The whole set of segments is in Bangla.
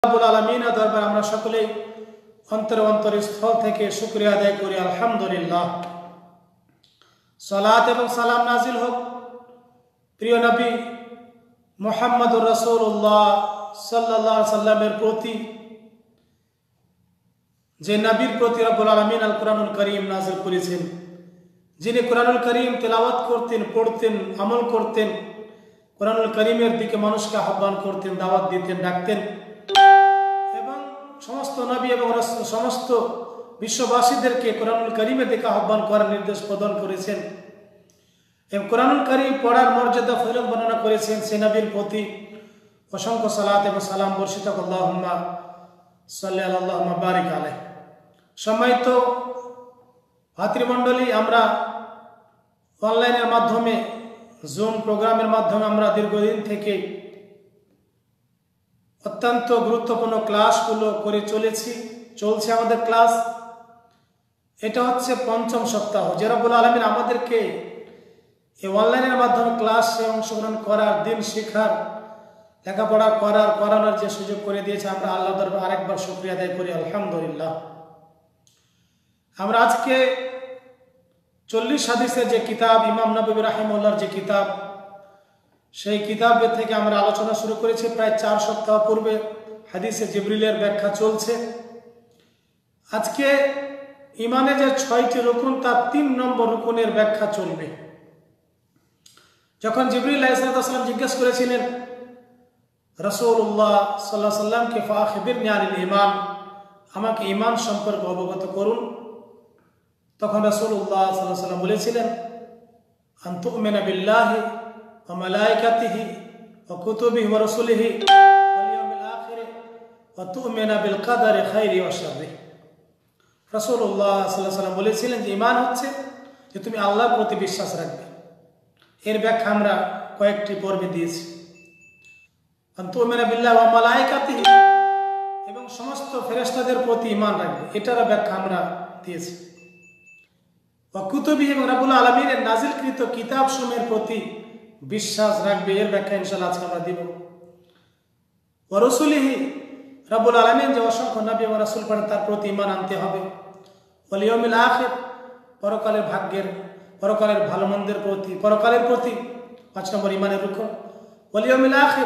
রব্বুল আলামিনের দরবারে আমরা সকলেই অন্তরস্থল থেকে শুকরিয়া আদায় করি। আলহামদুলিল্লাহ। সালাত এবং সালাম নাজিল হোক প্রিয় নবী মুহাম্মদুর রাসূলুল্লাহ সাল্লাল্লাহু আলাইহি সাল্লামের প্রতি, যে নবীর প্রতি রব্বুল আলামিন আল কোরআনুল কারীম নাজিল করেছেন, যিনি কোরআনুল কারীম তেলাওয়াত করতেন, পড়তেন, আমল করতেন, কোরআনুল কারীমের দিকে মানুষকে আহ্বান করতেন, দাওয়াত দিতেন, ডাকতেন এবং সমস্ত নবী এবং সমস্ত বিশ্ববাসীদেরকে কোরআনুল কারীমের দিকে আহ্বান করার নির্দেশ প্রদান করেছেন এবং কোরআনুল কারীম পড়ার মর্যাদা ফজিলত বর্ণনা করেছেন। সে নবীর প্রতি অসংখ্য সালাত এবং সালাম বর্ষিত হোক। আল্লাহুম্মা সাল্লি আলা আল্লাহুম্মা বারিক আলাইহি। সম্মানিত ভাতৃমণ্ডলী, আমরা অনলাইনের মাধ্যমে, জুম প্রোগ্রামের মাধ্যমে আমরা দীর্ঘদিন থেকে অত্যন্ত গুরুত্বপূর্ণ ক্লাসগুলো করে চলছে আমাদের ক্লাস। এটা হচ্ছে পঞ্চম সপ্তাহ, যে রব্বুল আলামিন আমাদেরকে এই অনলাইনের মাধ্যমে ক্লাসে অংশগ্রহণ করার, দিন শেখার, লেখাপড়া করানোর যে সুযোগ করে দিয়েছে, আমরা আল্লাহর দরবারে আরেকবার শুকরিয়া আদায় করি। আলহামদুলিল্লাহ। আমরা আজকে 40 হাদিসের যে কিতাব, ইমাম নববী রাহিমাহুল্লাহর যে কিতাব, সেই কিতাবের থেকে আমরা আলোচনা শুরু করেছি প্রায় 4 সপ্তাহ পূর্বে। হাদিসে জিবরিলের ব্যাখ্যা চলছে। আজকে ইমানে যে 6টি রুকুন, তার 3 নম্বর রুকুনের ব্যাখ্যা চলবে। যখন জিবরিল আলাইহিস সালাম জিজ্ঞেস করেছিলেন রাসূলুল্লাহ সাল্লাল্লাহু আলাইহি সাল্লামকে, ফাআখবিরনি আনিল ঈমান, আমাকে ঈমান সম্পর্কে অবগত করুন, তখন রাসূলুল্লাহ সাল্লাল্লাহু আলাইহি সাল্লাম বলেছিলেন, আন তু'মিনা বিল্লাহি ওয়া মালাইকাতিহি ওয়া কুতুবিহি ওয়া রাসূলিহি ওয়াল ইয়াউমিল আখির ওয়া তু'মিনা বিল কদরি খাইরি ওয়া শাররি। রাসূলুল্লাহ সাল্লাল্লাহু আলাইহি সাল্লাম বলেছিলেন যে ঈমান হচ্ছে যে তুমি আল্লাহর প্রতি বিশ্বাস রাখবে। এর ব্যাখ্যা আমরা কয়েকটি পর্বে দিয়েছি। আন তু'মিনা বিল্লাহি ওয়া মালাইকাতিহি, এবং সমস্ত ফেরেশতাদের প্রতি ঈমান রাখবে, এটার ব্যাখ্যা আমরা দিয়েছি। ওয়া কুতুবিহি, এবং রব্বুল আলামিনের নাজিলকৃত কিতাবসমূহের প্রতি বিশ্বাস রাখবে, এর ব্যাখ্যা ইনশাআল্লাহ আজকে আমরা দিব। ওয়া রাসূলিহি, রব্বুল আলামিন যে অসংখ্য নবী এবং রাসূল পাঠান, তার প্রতি ঈমান আনতে হবে। ওয়াল ইয়াউমিল আখির, পরকালের ভাগ্যের, পরকালের ভালো মন্দের প্রতি, পরকালের প্রতি 5 নম্বর ঈমানের রুকন। ওয়াল ইয়াউমিল আখির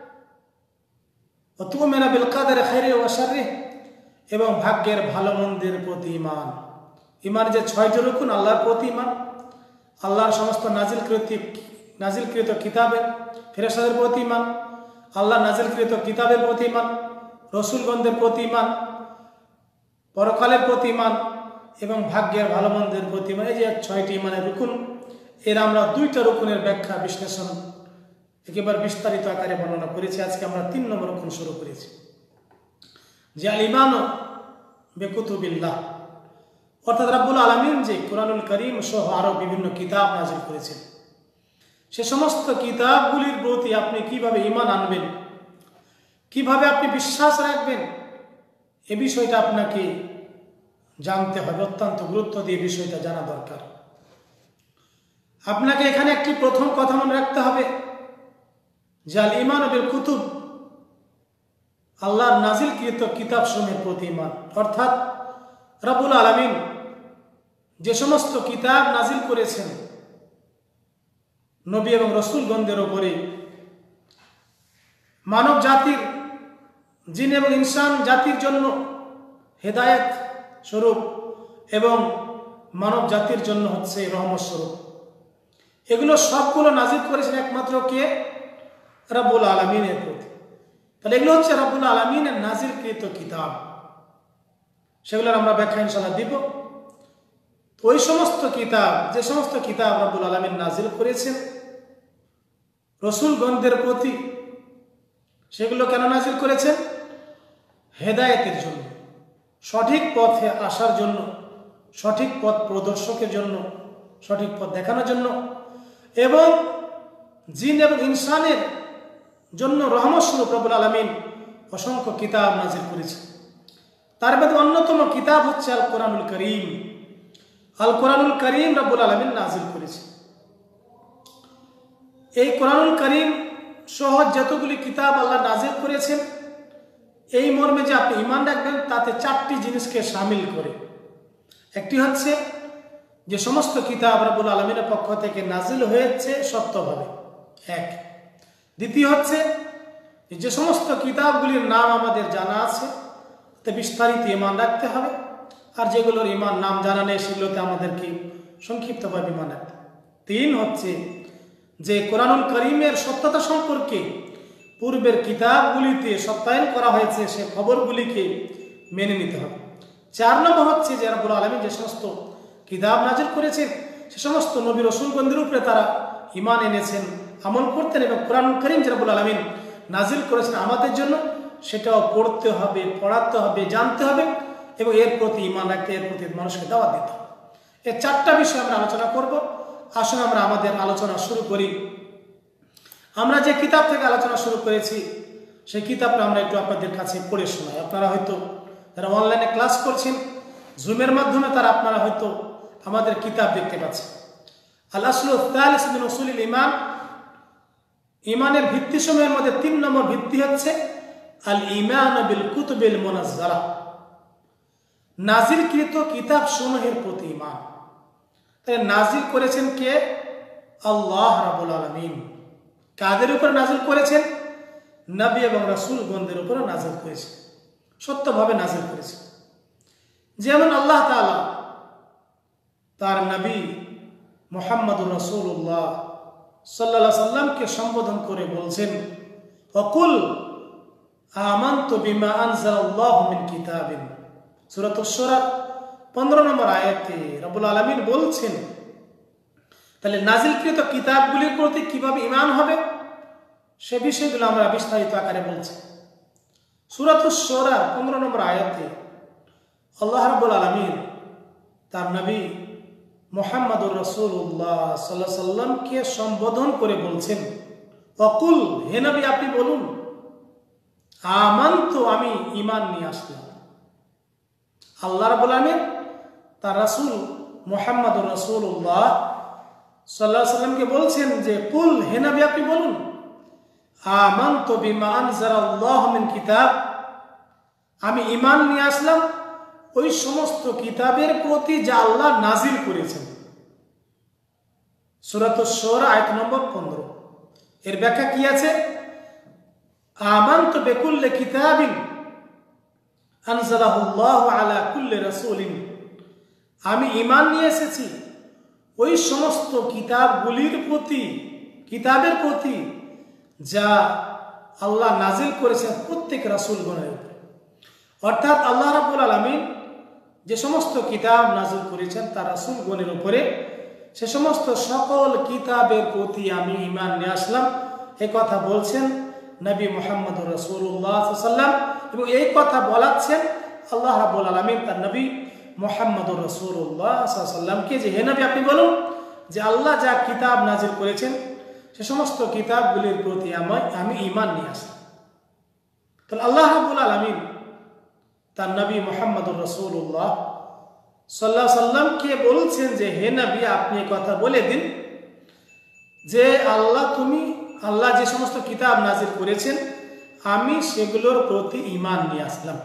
ওয়া তু'মিনা বিল কদরি খাইরি ওয়া শাররি, এবং ভাগ্যের ভালো মন্দের প্রতি ঈমান। ঈমান যে 6টি রুকন, আল্লাহর প্রতি ঈমান, আল্লাহর সমস্ত নাজিলকৃত কিতাবের, ফেরেশতাদের প্রতি ঈমান, আল্লাহ নাজিলকৃত কিতাবের প্রতি ঈমান, রাসূলগণদের প্রতি ঈমান, পরকালের প্রতি ঈমান এবং ভাগ্যের ভালো মন্দের প্রতি ঈমান। এই যে 6টি ঈমানের রুকুন, এর আমরা 2টা রুকুনের ব্যাখ্যা, বিশ্লেষণ একেবারে বিস্তারিত আকারে বর্ণনা করেছি। আজকে আমরা 3 নম্বর রুকুন শুরু করেছি, যে আল ঈমানু বিকুতুবিল্লাহ, অর্থাৎ রব্বুল আলামিন যে কোরআনুল কারীম সহ আরো বিভিন্ন কিতাব নাযিল করেছেন, সে সমস্ত কিতাবগুলির প্রতি আপনি কিভাবে ঈমান আনবেন, কিভাবে আপনি বিশ্বাস রাখবেন, এ বিষয়টা আপনাকে জানতে হবে। অত্যন্ত গুরুত্ব দিয়ে বিষয়টা জানা দরকার। আপনাকে এখানে একটি প্রথম কথা মনে রাখতে হবে যে আল ঈমান বিল কুতুব, আল্লাহর নাজিলকৃত কিতাবসমূহের প্রতি ঈমান, অর্থাৎ রব্বুল আলামিন যে সমস্ত কিতাব নাজিল করেছেন নবী এবং রাসূলগণদের উপরে, মানব জাতির, জিন এবং ইনসান জাতির জন্য হেদায়েত স্বরূপ এবং মানব জাতির জন্য হচ্ছে রহমত স্বরূপ, এগুলো সবগুলো নাজিল করেছেন একমাত্র কে? রব্বুল আলামিনের প্রতি। তাহলে এগুলো হচ্ছে রব্বুল আলামিনের নাজিলকৃত কিতাব, সেগুলোর আমরা ব্যাখ্যা ইনশাআল্লাহ দিব। ওই সমস্ত কিতাব, যে সমস্ত কিতাব রব্বুল আলামিন নাজিল করেছেন রাসূলগণদের প্রতি, সেগুলো কেন নাজিল করেছেন? হেদায়েতের জন্য, সঠিক পথে আসার জন্য, সঠিক পথ প্রদর্শকের জন্য, সঠিক পথ দেখানোর জন্য, এবং জিন এবং ইনসানের জন্য রহমত স্বরূপ রব্বুল আলামিন অসংখ্য কিতাব নাজিল করেছেন। তার মধ্যে অন্যতম কিতাব হচ্ছে আল কোরআনুল কারীম। আল কোরআনুল কারীম রব্বুল আলামিন নাজিল করেছেন। এই কোরআনুল কারীম সহ যতগুলি কিতাব আল্লাহ নাজিল করেছেন, এই মর্মে যে আপনি ঈমান রাখবেন তাতে চারটি জিনিসকে শামিল করে। একটি হচ্ছে যে সমস্ত কিতাব রব্বুল আলামিনের পক্ষ থেকে নাজিল হয়েছে সত্যভাবে, এক। দ্বিতীয় হচ্ছে যে সমস্ত কিতাবগুলির নাম আমাদের জানা আছে তে বিস্তারিত ঈমান রাখতে হবে, আর যেগুলোর ঈমান নাম জানা নেই সেগুলোতে আমাদেরকে সংক্ষিপ্তভাবে ঈমান রাখতে হবে। তিন হচ্ছে যে কোরআনুল কারীমের সত্যতা সম্পর্কে পূর্বের কিতাবগুলিতে সত্যায়ন করা হয়েছে সে খবরগুলিকে মেনে নিতে হবে। 4 নম্বর হচ্ছে যে রব্বুল আলামিন যে সমস্ত কিতাব নাজিল করেছেন সে সমস্ত নবী রাসূলগণদের উপরে তারা ঈমান এনেছেন, আমল করতেন, এবং কোরআনুল কারীম যে রব্বুল আলামিন নাজিল করেছেন আমাদের জন্য সেটাও পড়তে হবে, পড়াতে হবে, জানতে হবে এবং এর প্রতি ঈমান রাখতে, এর প্রতি মানুষকে দাওয়াত দিতে হবে। এই 4টা বিষয় আমরা আলোচনা করব। আসুন আমরা আমাদের আলোচনা শুরু করি। আমরা যে কিতাব থেকে আলোচনা শুরু করেছি সেই কিতাবটা আমরা একটু আপনাদের কাছে পড়ে শোনাই। আপনারা হয়তো যারা অনলাইনে ক্লাস করছেন জুমের মাধ্যমে তারা আপনারা হয়তো আমাদের কিতাব দেখতে পাচ্ছেন। আল আসলু আস-সালিস মিন উসুলিল ঈমান, ঈমানের ভিত্তিসমূহের মধ্যে 3 নম্বর ভিত্তি হচ্ছে আল ঈমান বিল কুতুবিল মুনাজ্জালা, নাজিলকৃত কিতাবসমূহের প্রতি ঈমান। তাই নাজিল করেছেন কে? আল্লাহ রাব্বুল আলামিন। কাদের উপর নাজিল করেছেন? নবী এবং রাসূলগণদের উপর নাজিল করেছেন, সত্যভাবে নাজিল করেছেন। যেমন আল্লাহ তাআলা তার নবী মুহাম্মদুর রাসূলুল্লাহ সাল্লাল্লাহু আলাইহি সাল্লামকে সম্বোধন করে বলছেন ওয়াকুল আমানতু বিমা আনজালাল্লাহু মিন কিতাবিন। সূরাতুশ শূরা 15 নম্বর আয়াতে রব্বুল আলামিন বলছেন তাহলে নাজিলকৃত কিতাবগুলির প্রতি কিভাবে ঈমান হবে সে বিষয়গুলো আমরা বিস্তারিত আকারে বলছি। সূরাতুশ শূরা 15 নম্বর আয়াতে আল্লাহ রাব্বুল আলামিন তার নবী মুহাম্মদুর রাসূলুল্লাহ সাল্লাল্লাহু আলাইহি সাল্লামকে সম্বোধন করে বলছেন ওয়াকুল, হে নবী আপনি বলুন, আমানতু, আমি ঈমান নিয়ে আসলাম। আল্লাহ রাব্বুল আলামিন তার রাসূল মুহাম্মদুর রাসূলুল্লাহ সাল্লাল্লাহু আলাইহি সাল্লামকে বলছেন যে কুল, হে নবী আপনি বলুন, আমানতু বিমা আনজালাল্লাহু মিন কিতাব, আমি ঈমান নিয়ে আসলাম ওই সমস্ত কিতাবের প্রতি যা আল্লাহ নাজিল করেছেন। সূরাতুশ শূরা আয়াত নম্বর 15। এর ব্যাখ্যা কি আছে? আমানতু বিকুল্লি কিতাবিন আনজালাহুল্লাহু আলা কুল্লি রাসূলিন, আমি ঈমান নিয়ে এসেছি ওই সমস্ত কিতাবগুলির প্রতি, কিতাবের প্রতি যা আল্লাহ নাজিল করেছেন প্রত্যেক রাসূলগণের উপর। অর্থাৎ আল্লাহ রাব্বুল আলামিন যে সমস্ত কিতাব নাজিল করেছেন তার রাসূলগণের উপরে সে সমস্ত সকল কিতাবের প্রতি আমি ঈমান নিয়ে আসলাম, এই কথা বলছেন নবী মুহাম্মদুর রাসূলুল্লাহ সাল্লাল্লাহু আলাইহি ওয়াসাল্লাম। এবং এই কথা বলাচ্ছেন আল্লাহ রাব্বুল আলামিন তার নবী মুহাম্মদুর রাসূলুল্লাহ সাল্লাল্লাহু আলাইহি ওয়াসাল্লামকে যে হে নবী আপনি বলুন যে আল্লাহ যা কিতাব নাজিল করেছেন সে সমস্ত কিতাবগুলির প্রতি আমি ঈমান নিয়ে আসলাম। তাহলে আল্লাহ রাব্বুল আলামিন তার নবী মুহাম্মদুর রাসূলুল্লাহ সাল্লাল্লাহু আলাইহি সাল্লামকে বলছেন যে হে নবী আপনি কথা বলে দিন যে আল্লাহ যে সমস্ত কিতাব নাজিল করেছেন আমি সেগুলোর প্রতি ঈমান নিয়ে আসলাম।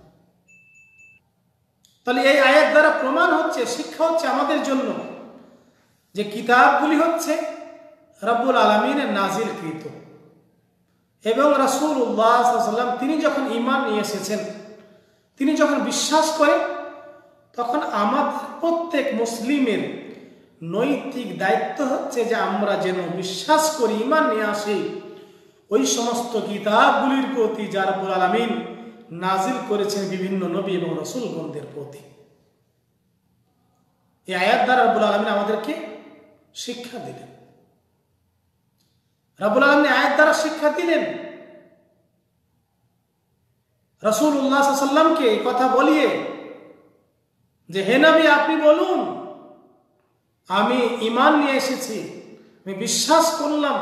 তাহলে এই আয়াত দ্বারা প্রমাণ হচ্ছে, শিক্ষা হচ্ছে আমাদের জন্য যে কিতাবগুলি হচ্ছে রব্বুল আলামিনের নাজিলকৃত এবং রাসূলুল্লাহ সাল্লাল্লাহু আলাইহি ওয়াসাল্লাম তিনি যখন ঈমান নিয়ে এসেছেন, তিনি যখন বিশ্বাস করেন তখন আমাদের প্রত্যেক মুসলিমের নৈতিক দায়িত্ব হচ্ছে যে আমরা যেন বিশ্বাস করি, ঈমান নিয়ে আসি ওই সমস্ত কিতাবগুলির প্রতি যা রব্বুল আলামিন নাজিল করেছেন বিভিন্ন নবী এবং রাসূলগণদের প্রতি। এই আয়াত দ্বারা রব্বুল আলামিন আমাদেরকে শিক্ষা দিলেন। রব্বুল আলামিন আয়াত দ্বারা শিক্ষা দিলেন রাসূলুল্লাহ সাল্লাল্লাহু আলাইহি ওয়াসাল্লামকে এই কথা বলিয়ে যে হে নবী আপনি বলুন আমি ঈমান নিয়ে এসেছি, আমি বিশ্বাস করলাম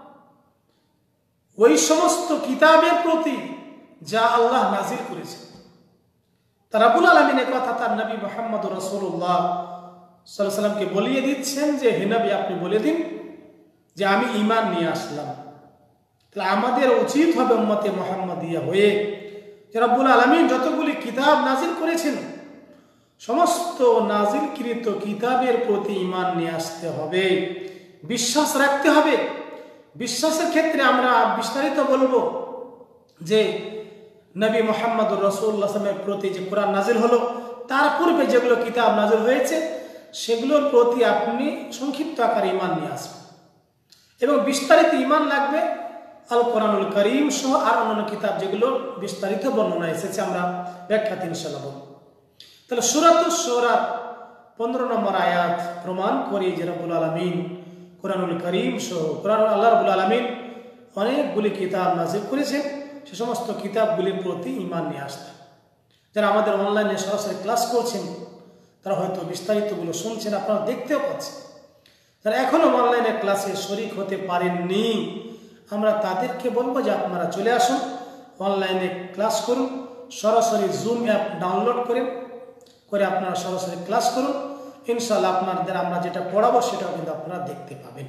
ওই সমস্ত কিতাবের প্রতি যা আল্লাহ নাজিল করেছেন। তা রব্বুল আলামিন এই কথা তার নবী মুহাম্মদুর রাসূলুল্লাহ সাল্লাল্লাহু আলাইহি ওয়াসাল্লামকে বলিয়ে দিচ্ছেন যে হে নবী আপনি বলে দিন যে আমি ঈমান নিয়ে আসলাম। তাহলে আমাদের উচিত হবে উম্মতে মুহাম্মাদিয়া হয়ে যে রব্বুল আলামিন যতগুলি কিতাব নাজিল করেছেন সমস্ত নাজিলকৃত কিতাবের প্রতি ঈমান নিয়ে আসতে হবে, বিশ্বাস রাখতে হবে। বিশ্বাসের ক্ষেত্রে আমরা বিস্তারিত বলবো যে নবী মুহাম্মদুর রাসূলুল্লাহ সাল্লাল্লাহু আলাইহি ওয়াসাল্লামের প্রতি যে কোরআন নাজিল হলো তার পূর্বে যেগুলো কিতাব নাজিল হয়েছে সেগুলোর প্রতি আপনি সংক্ষিপ্ত আকারে ঈমান নিয়ে আসবেন এবং বিস্তারিত ঈমান লাগবে আল কোরআনুল কারীম সহ আর অন্যান্য কিতাব যেগুলো বিস্তারিত বর্ণনা এসেছে আমরা ব্যাখ্যাতে ইনশাআল্লাহ বলব। তাহলে সূরাতুশ শূরা 15 নম্বর আয়াত প্রমাণ করে যে রব্বুল আলামিন কোরআনুল কারীম সহ আল্লাহ রাব্বুল আলামিন অনেকগুলি কিতাব নাজিল করেছেন, সে সমস্ত কিতাবগুলির প্রতি ঈমান নিয়ে আসতে। যারা আমাদের অনলাইনে সরাসরি ক্লাস করছেন তারা হয়তো বিস্তারিতগুলো শুনছেন, আপনারা দেখতেও পাচ্ছেন। যারা এখনো অনলাইনে ক্লাসে শরীক হতে পারেননি আমরা তাদেরকে বলবো যে আপনারা চলে আসুন, অনলাইনে ক্লাস করুন, সরাসরি জুম অ্যাপ ডাউনলোড করে আপনারা সরাসরি ক্লাস করুন। ইনশাআল্লাহ আপনাদের আমরা যেটা পড়াবো সেটাও কিন্তু আপনারা দেখতে পাবেন।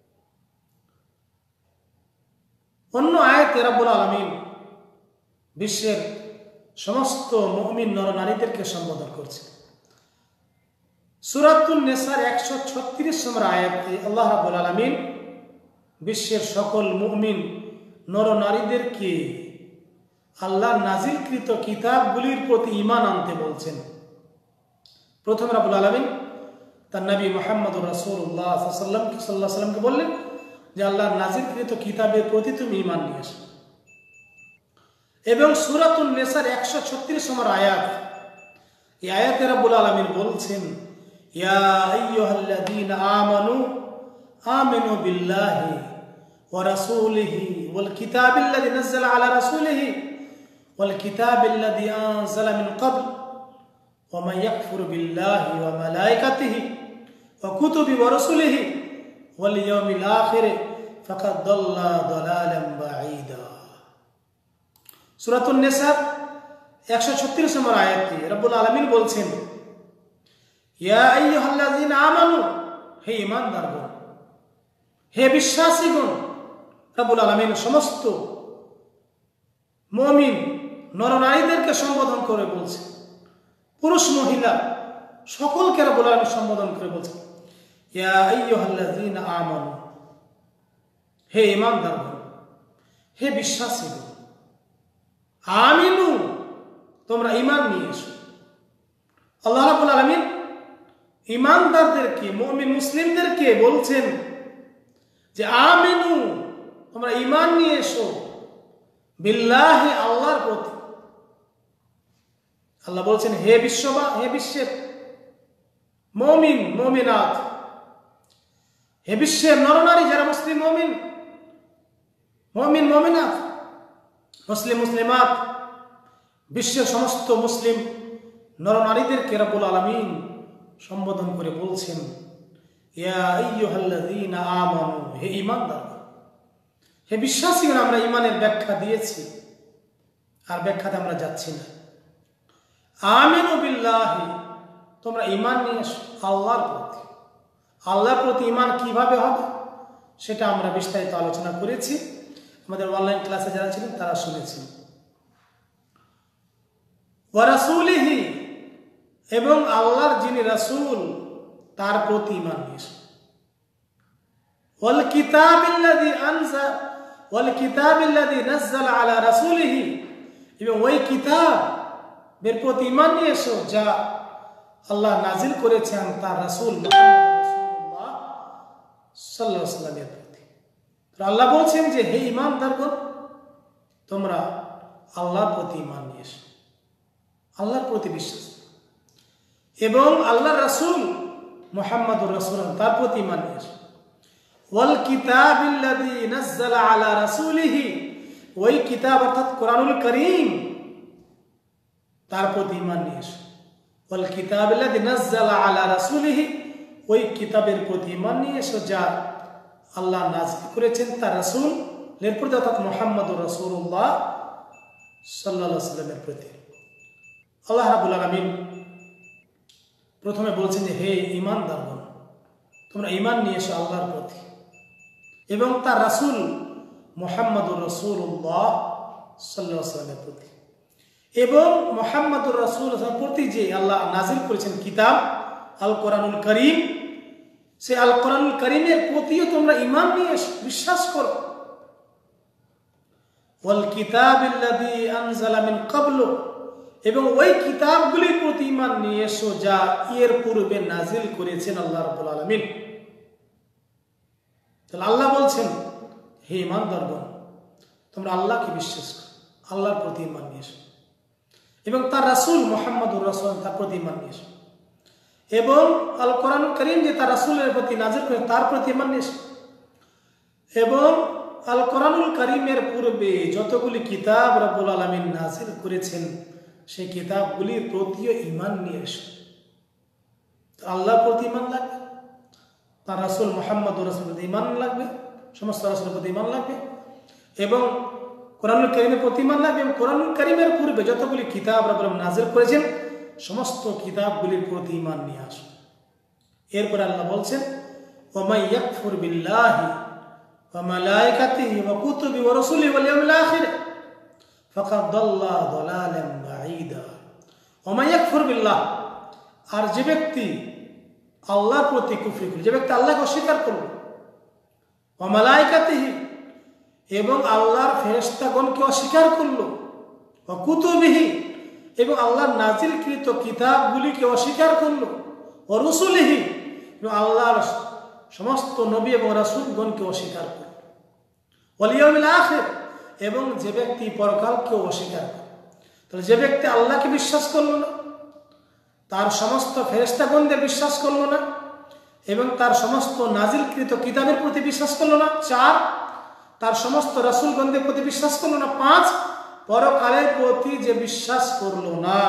অন্য আয়াতে রব্বুল আলামিন বিশ্বের সমস্ত মুমিন নরনারীদেরকে সম্বোধন করছে। সূরাতুন নিসার 136 নম্বর আয়াতে আল্লাহ রাব্বুল আলামিন বিশ্বের সকল মুমিন নরনারীদেরকে আল্লাহ নাজিলকৃত কিতাবগুলির প্রতি ঈমান আনতে বলছেন। প্রথমে রাব্বুল আলামিন তার নবী মুহাম্মদুর রাসূলুল্লাহ সাল্লাল্লাহু আলাইহি ওয়াসাল্লামকে বললেন যে আল্লাহর নাজিলকৃত কিতাবের প্রতি তুমি ঈমান নিয়ে এসো। এবং সূরাতুন নিসার 136 নম্বর আয়াত, এই আয়াতে রাব্বুল আলামিন বলছেন ইয়া আইয়ুহাল্লাযীনা আমানু বিল্লাহি ওয়া রাসূলিহি ওয়াল কিতাবিল্লাযী নাযালা আলা রাসূলিহি ওয়াল কিতাবিল্লাযী আনজালা মিন ক্বাবল ওয়া মান ইয়াকফুর বিল্লাহি ওয়া মালাইকাতিহি ওয়া কুতুবিহি ওয়া রাসূলিহি ওয়াল ইয়াউমিল আখির ফাকাদ দাল্লা দালালান বাঈদা। সূরাতুন নিসা 136 নম্বর আয়াতে রব্বুল আলামিন বলছেন ইয়া আইয়ুহাল্লাযীনা আমানু, হে ঈমানদারগণ, হে বিশ্বাসীগণ। রব্বুল আলামিন সমস্ত মুমিন নরনারীদেরকে সম্বোধন করে বলছেন, পুরুষ মহিলা সকলকে রব্বুল আলামিন সম্বোধন করে বলছেন ইয়া আইয়ুহাল্লাযীনা আমানু, হে ঈমানদারগণ, হে বিশ্বাসীগণ। আমিনু, তোমরা ঈমান নিয়ে এসো। আল্লাহ রাব্বুল আলামিন ঈমানদারদেরকে মুমিন মুসলিমদেরকে বলছেন যে আমিনু, তোমরা ঈমান নিয়ে এসো বিল্লাহি, আল্লাহর প্রতি। আল্লাহ বলছেন হে বিশ্বের মুমিন মুমিনাত, হে বিশ্বের নরনারী যারা মুসলিম মুমিন মুমিনাত, মুসলিম মুসলিমাত, বিশ্বের সমস্ত মুসলিম নরনারীদেরকে রব্বুল আলামিন সম্বোধন করে বলছেন ইয়া আইয়ুহাল্লাযীনা আমানু, হে ঈমানদার, হে বিশ্বাসীগণ। আমরা ঈমানের ব্যাখ্যা দিয়েছি, আর ব্যাখ্যাতে আমরা যাচ্ছি না। আমিনু বিল্লাহি, তোমরা ঈমান নিয়ে এসো আল্লাহর প্রতি। আল্লাহর প্রতি ঈমান কিভাবে হবে সেটা আমরা বিস্তারিত আলোচনা করেছি, আমাদের অনলাইন ক্লাসে যারা ছিলেন তারা শুনেছেন। ওয়া রাসূলিহি, এবং আল্লাহর যিনি রাসূল তার প্রতি ঈমান নিয়ে এসো। ওয়াল কিতাবিল্লাযী নাযালা আলা রাসূলিহি, এবং ওই কিতাবের প্রতি ঈমান নিয়ে এসো যা আল্লাহ নাজিল করেছেন তার রাসূল মুহাম্মদ রাসূলুল্লাহ সাল্লাল্লাহু আলাইহি ওয়াসাল্লামের প্রতি। তো আল্লাহ বলছেন যে হে ঈমানদারগণ, তোমরা আল্লাহর প্রতি ঈমান নিয়ে এসো, আল্লাহর প্রতি বিশ্বাস, এবং আল্লাহর রাসূল মুহাম্মদুর রাসূলুল্লাহ তার প্রতি ঈমান নিয়ে এসো। ওয়াল কিতাবিল্লাযী নাযালা আলা রাসূলিহি, ওই কিতাব অর্থাৎ কোরআনুল কারীম তার প্রতি ঈমান নিয়ে এসো। ওয়াল কিতাবিল্লাযী নাযালা আলা রাসূলিহি, ওই কিতাবের প্রতি ঈমান নিয়ে এসো যা আল্লাহ নাযিল করেছেন তার রাসূলের প্রতি অর্থাৎ মুহাম্মদুর রাসূলুল্লাহ সাল্লাল্লাহু আলাইহি ওয়াসাল্লামের প্রতি। আল্লাহ রাব্বুল আলামিন প্রথমে বলছেন যে হে ঈমানদারগণ, তোমরা ঈমান নিয়ে এসো আল্লাহর প্রতি এবং তার রাসূল মুহাম্মদুর রাসূলুল্লাহ সাল্লাল্লাহু আলাইহি ওয়াসাল্লামের প্রতি। এবং মুহাম্মদুর রাসূলুল্লাহ প্রতি যে আল্লাহ নাজিল করেছেন কিতাব আল কোরআনুল কারীম, সে আল কোরআনুল কারীমের প্রতিও তোমরা ঈমান নিয়ে বিশ্বাস করো। ওয়াল কিতাবিল্লাযী আনজালা মিন ক্বাবলু, এবং ওই কিতাবগুলির প্রতি ঈমান নিয়ে এসো যা এর পূর্বে নাজিল করেছেন আল্লাহ রাব্বুল আলামিন। তাহলে আল্লাহ বলছেন, হে ঈমানদারগণ, তোমরা আল্লাহকে বিশ্বাস করো, আল্লাহর প্রতি ঈমান নিয়ে এসো, এবং তার রাসূল মুহাম্মদুর রাসূলুল্লাহ তার প্রতি ঈমান নিয়ে এসো, এবং আল কোরআনুল কারীম যে তার রাসূলের প্রতি নাজিল করে তার প্রতি ঈমান নিয়ে এসো, এবং আল কোরআনুল কারীমের পূর্বে যতগুলি কিতাব রব্বুল আলামিন নাজিল করেছেন সেই কিতাবগুলির প্রতিও ঈমান নিয়ে এসো। আল্লাহর প্রতি ঈমান লাগবে, তার রাসূল মুহাম্মদুর রাসূলের প্রতি ঈমান লাগবে, সমস্ত রাসূলের প্রতি ঈমান লাগবে, এবং কোরআনুল কারীমের প্রতি ঈমান লাগবে, এবং কোরআনুল কারীমের পূর্বে যতগুলি কিতাব রব্বুল আলামিন নাজিল করেছেন সমস্ত কিতাবগুলির প্রতি ঈমান নিয়ে আসো। এরপর আল্লাহ বলছেন, ওয়া মান ইয়াকফুর বিল্লাহি ওয়া মালাইকাতিহি ওয়া কুতুবিহি ওয়া রাসূলিহি ওয়াল ইয়াউমিল আখির ফাকাদ দাল্লা দালালান বাঈদা। ওয়া মান ইয়াকফুর বিল্লাহ, আর যে ব্যক্তি আল্লাহর প্রতি কুফরি করল, যে ব্যক্তি আল্লাহকে অস্বীকার করল, ওয়া মালাইকাতিহি, এবং আল্লাহর ফেরেশতাগণকে অস্বীকার করল, ওয়া কুতুবিহি, এবং আল্লাহর নাজিলকৃত কিতাবগুলিকে অস্বীকার করল, ও রাসূলিহি, এবং আল্লাহর সমস্ত নবী এবং রাসূলগণকে অস্বীকার করল, ওয়াল ইয়াউমিল আখির, এবং যে ব্যক্তি পরকালকে অস্বীকার করল। তাহলে যে ব্যক্তি আল্লাহকে বিশ্বাস করল না, তার সমস্ত ফেরেশতাগণদের বিশ্বাস করল না, এবং তার সমস্ত নাজিলকৃত কিতাবের প্রতি বিশ্বাস করল না, 4 তার সমস্ত রাসূলগণদের প্রতি বিশ্বাস করল না, 5 পরকালের প্রতি যে বিশ্বাস করল না,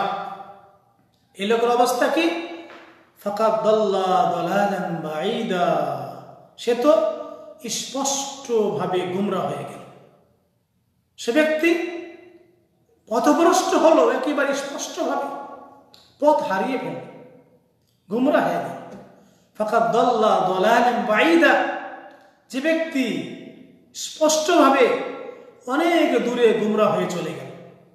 এই লোকের অবস্থা কি? ফাকাদ দাল্লা দালালান বাঈদা, সে তো স্পষ্টভাবে গুমরা হয়ে গেল, সে ব্যক্তি পথভ্রষ্ট হলো, একেবারে স্পষ্টভাবে পথ হারিয়ে ফেল, গুমরা হয়ে গেল। ফাকাদ দাল্লা দালালান বাঈদা, যে ব্যক্তি স্পষ্টভাবে অনেক দূরে গুমরা হয়ে চলে গেল।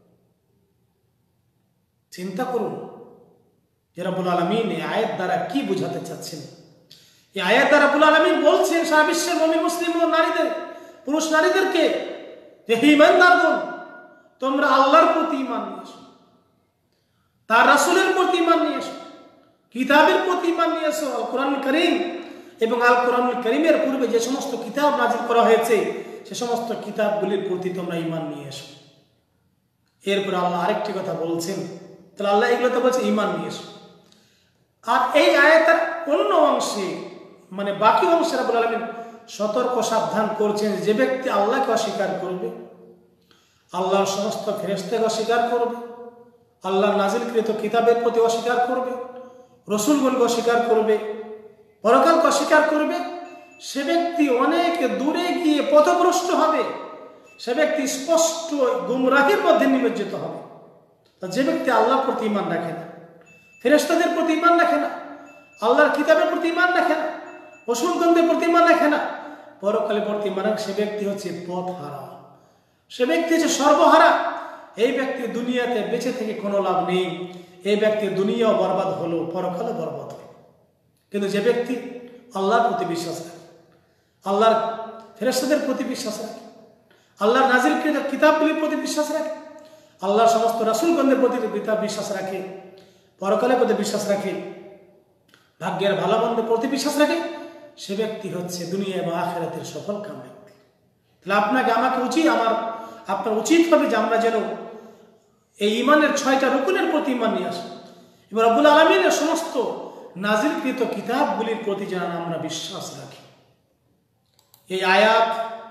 চিন্তা করুন যে রব্বুল আলামিন এই আয়াত দ্বারা কি বোঝাতে চাচ্ছেন। এই আয়াত দ্বারা রব্বুল আলামিন বলছেন সারা বিশ্বের মুমিন মুসলিম নারীদের, পুরুষ নারীদেরকে, যে হে ঈমানদারগণ, তোমরা আল্লাহর প্রতি ঈমান নিয়ে এসো, তার রাসূলের প্রতি ঈমান নিয়ে এসো, কিতাবের প্রতি ঈমান নিয়ে এসো, আল কোরআনুল কারীম এবং আল কোরআনুল কারীমের পূর্বে যে সমস্ত কিতাব নাজিল করা হয়েছে সে সমস্ত কিতাবগুলির প্রতি তোমরা ঈমান নিয়ে এসো। এরপর আল্লাহ আরেকটি কথা বলছেন, তাহলে আল্লাহ এগুলোতে বলছে ঈমান নিয়ে এসো। আর এই আয়াতের অন্য অংশে, মানে বাকি অংশে রাব্বুল আলামিন সতর্ক সাবধান করছেন, যে ব্যক্তি আল্লাহকে অস্বীকার করবে, আল্লাহর সমস্ত ফেরেশতাকে অস্বীকার করবে, আল্লাহর নাজিলকৃত কিতাবের প্রতি অস্বীকার করবে, রাসূলগণকে অস্বীকার করবে, পরকালকে অস্বীকার করবে, সে ব্যক্তি অনেক দূরে গিয়ে পথভ্রষ্ট হবে, সে ব্যক্তি স্পষ্ট গুমরাহির মধ্যে নিমজ্জিত হবে। যে ব্যক্তি আল্লাহর প্রতি ঈমান রাখে না, ফেরেশতাদের প্রতি ঈমান রাখে না, আল্লাহর কিতাবের প্রতি ঈমান রাখে না, রাসূলগণদের প্রতি ঈমান রাখে না, পরকালের প্রতি ঈমান রাখে, সে ব্যক্তি হচ্ছে পথ হারা, সে ব্যক্তি হচ্ছে সর্বহারা। এই ব্যক্তির দুনিয়াতে বেঁচে থেকে কোনো লাভ নেই, এই ব্যক্তির দুনিয়াও বরবাদ হলো, পরকালও বরবাদ হলো। কিন্তু যে ব্যক্তি আল্লাহর প্রতি বিশ্বাস রাখে, আল্লাহর ফেরেশতাদের প্রতি বিশ্বাস রাখে, আল্লাহর নাজিলকৃত কিতাবগুলির প্রতি বিশ্বাস রাখে, আল্লাহর সমস্ত রাসূলগণদের প্রতি বিশ্বাস রাখে, পরকালের প্রতি বিশ্বাস রাখে, ভাগ্যের ভালো মন্দের প্রতি বিশ্বাস রাখে, সে ব্যক্তি হচ্ছে দুনিয়া এবং আখিরাতের সফল কাম ব্যক্তি। তাহলে আপনাকে আমাকে উচিত, আপনার উচিত হবে যে আমরা যেন এই ঈমানের 6টা রুকুনের প্রতি ঈমান নিয়ে আসি, এবং রব্বুল আলামিনের সমস্ত নাজিলকৃত কিতাবগুলির প্রতি যেন আমরা বিশ্বাস রাখি। এই আয়াত,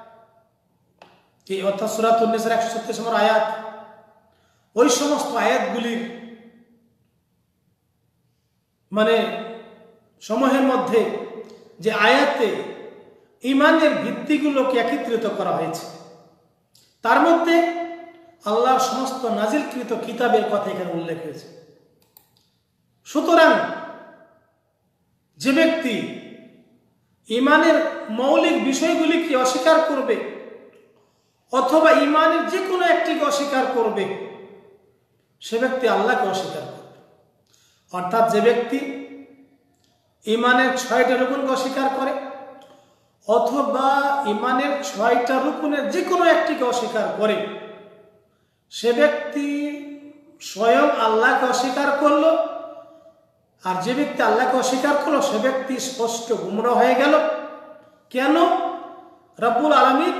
এই অর্থাৎ সূরাতুন নিসার 137 নম্বর আয়াত, ওই সমস্ত আয়াতগুলির মানে সমূহের মধ্যে যে আয়াতে ঈমানের ভিত্তিগুলোকে একত্রিত করা হয়েছে, তার মধ্যে আল্লাহর সমস্ত নাজিলকৃত কিতাবের কথা এখানে উল্লেখ হয়েছে। সুতরাং যে ব্যক্তি ঈমানের মৌলিক বিষয়গুলিকে অস্বীকার করবে, অথবা ঈমানের যে কোনো একটিকে অস্বীকার করবে, সে ব্যক্তি আল্লাহকে অস্বীকার করবে। অর্থাৎ যে ব্যক্তি ইমানের 6টা রুকুনকে অস্বীকার করে অথবা ইমানের 6টা রুকুনের যে কোনো একটিকে অস্বীকার করে, সে ব্যক্তি স্বয়ং আল্লাহকে অস্বীকার করলো। আর যে ব্যক্তি আল্লাহকে অস্বীকার করলো সে ব্যক্তি স্পষ্ট গুমরাহ হয়ে গেল। কেন? রব্বুল আলামিন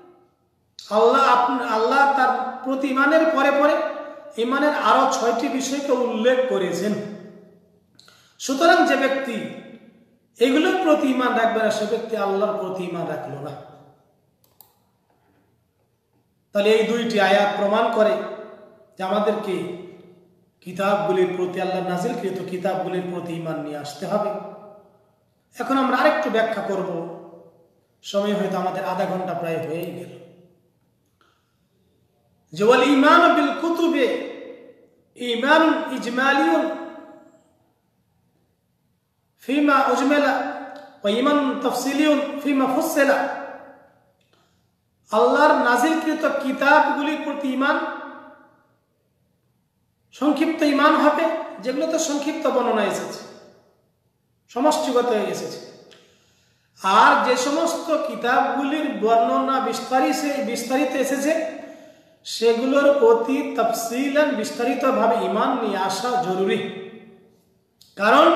আল্লাহ তার প্রতি ইমানের পরে পরে ইমানের আরো 6টি বিষয়কে উল্লেখ করেছেন। সুতরাং যে ব্যক্তি এগুলোর প্রতি ইমান রাখবে না সে ব্যক্তি আল্লাহর প্রতি ইমান রাখলো না। তাহলে এই 2টি আয়াত প্রমাণ করে যে আমাদেরকে কিতাবগুলির প্রতি, আল্লাহর নাজিলকৃত কিতাবগুলির প্রতি ইমান নিয়ে আসতে হবে। এখন আমরা আরেকটু ব্যাখ্যা করব, সময় হয়তো আমাদের আধা ঘন্টা প্রায় হয়েই গেল। যে ওয়াল ঈমান বিল কুতুবে ঈমান ইজমালিয়ুন ফিমা উজমালা ওয়া ঈমান তাফসিলিয়ুন ফিমা ফুসসিলা। আল্লাহর নাজিলকৃত কিতাবগুলির প্রতি ঈমান সংক্ষিপ্ত ঈমান হবে, যেগুলোতে সংক্ষিপ্ত বর্ণনা এসেছে, সমষ্টিগত হয়ে এসেছে। আর যে সমস্ত কিতাবগুলির বর্ণনা বিস্তারিত এসেছে সেগুলোর প্রতি তাফসীলান বিস্তারিতভাবে ঈমান নিয়ে আসা জরুরি। কারণ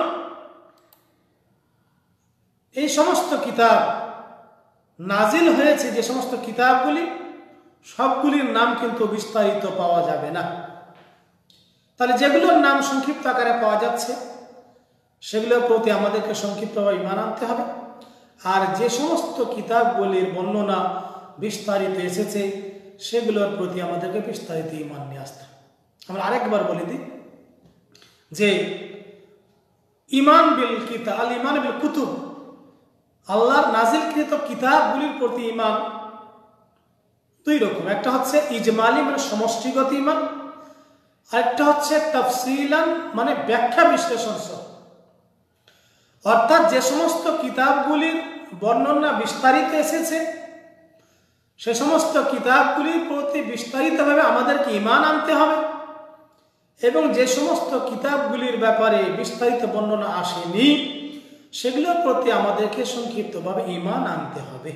এই সমস্ত কিতাব নাজিল হয়েছে, যে সমস্ত কিতাবগুলি সবগুলির নাম কিন্তু বিস্তারিত পাওয়া যাবে না। তাহলে যেগুলোর নাম সংক্ষিপ্ত আকারে পাওয়া যাচ্ছে সেগুলোর প্রতি আমাদেরকে সংক্ষিপ্তভাবে ঈমান আনতে হবে। আর যে সমস্ত কিতাবগুলির বর্ণনা বিস্তারিত এসেছে সেগুলোর প্রতি আমাদেরকে বিস্তারিত ঈমান নিয়ে আসতে হবে। আমরা আরেকবার বলে দিই যে ঈমান বিল কিতাব, আল ঈমান বিল কুতুব, আল্লাহর নাজিলকৃত কিতাবগুলির প্রতি ঈমান 2 রকম। একটা হচ্ছে ইজমালি মানে সমষ্টিগত ঈমান, আরেকটা হচ্ছে তাফসীলান মানে ব্যাখ্যা বিশ্লেষণ সহ। অর্থাৎ যে সমস্ত কিতাবগুলির বর্ণনা বিস্তারিত এসেছে সে সমস্ত কিতাবগুলির প্রতি বিস্তারিতভাবে আমাদেরকে ঈমান আনতে হবে, এবং যে সমস্ত কিতাবগুলির ব্যাপারে বিস্তারিত বর্ণনা আসেনি সেগুলোর প্রতি আমাদেরকে সংক্ষিপ্তভাবে ঈমান আনতে হবে।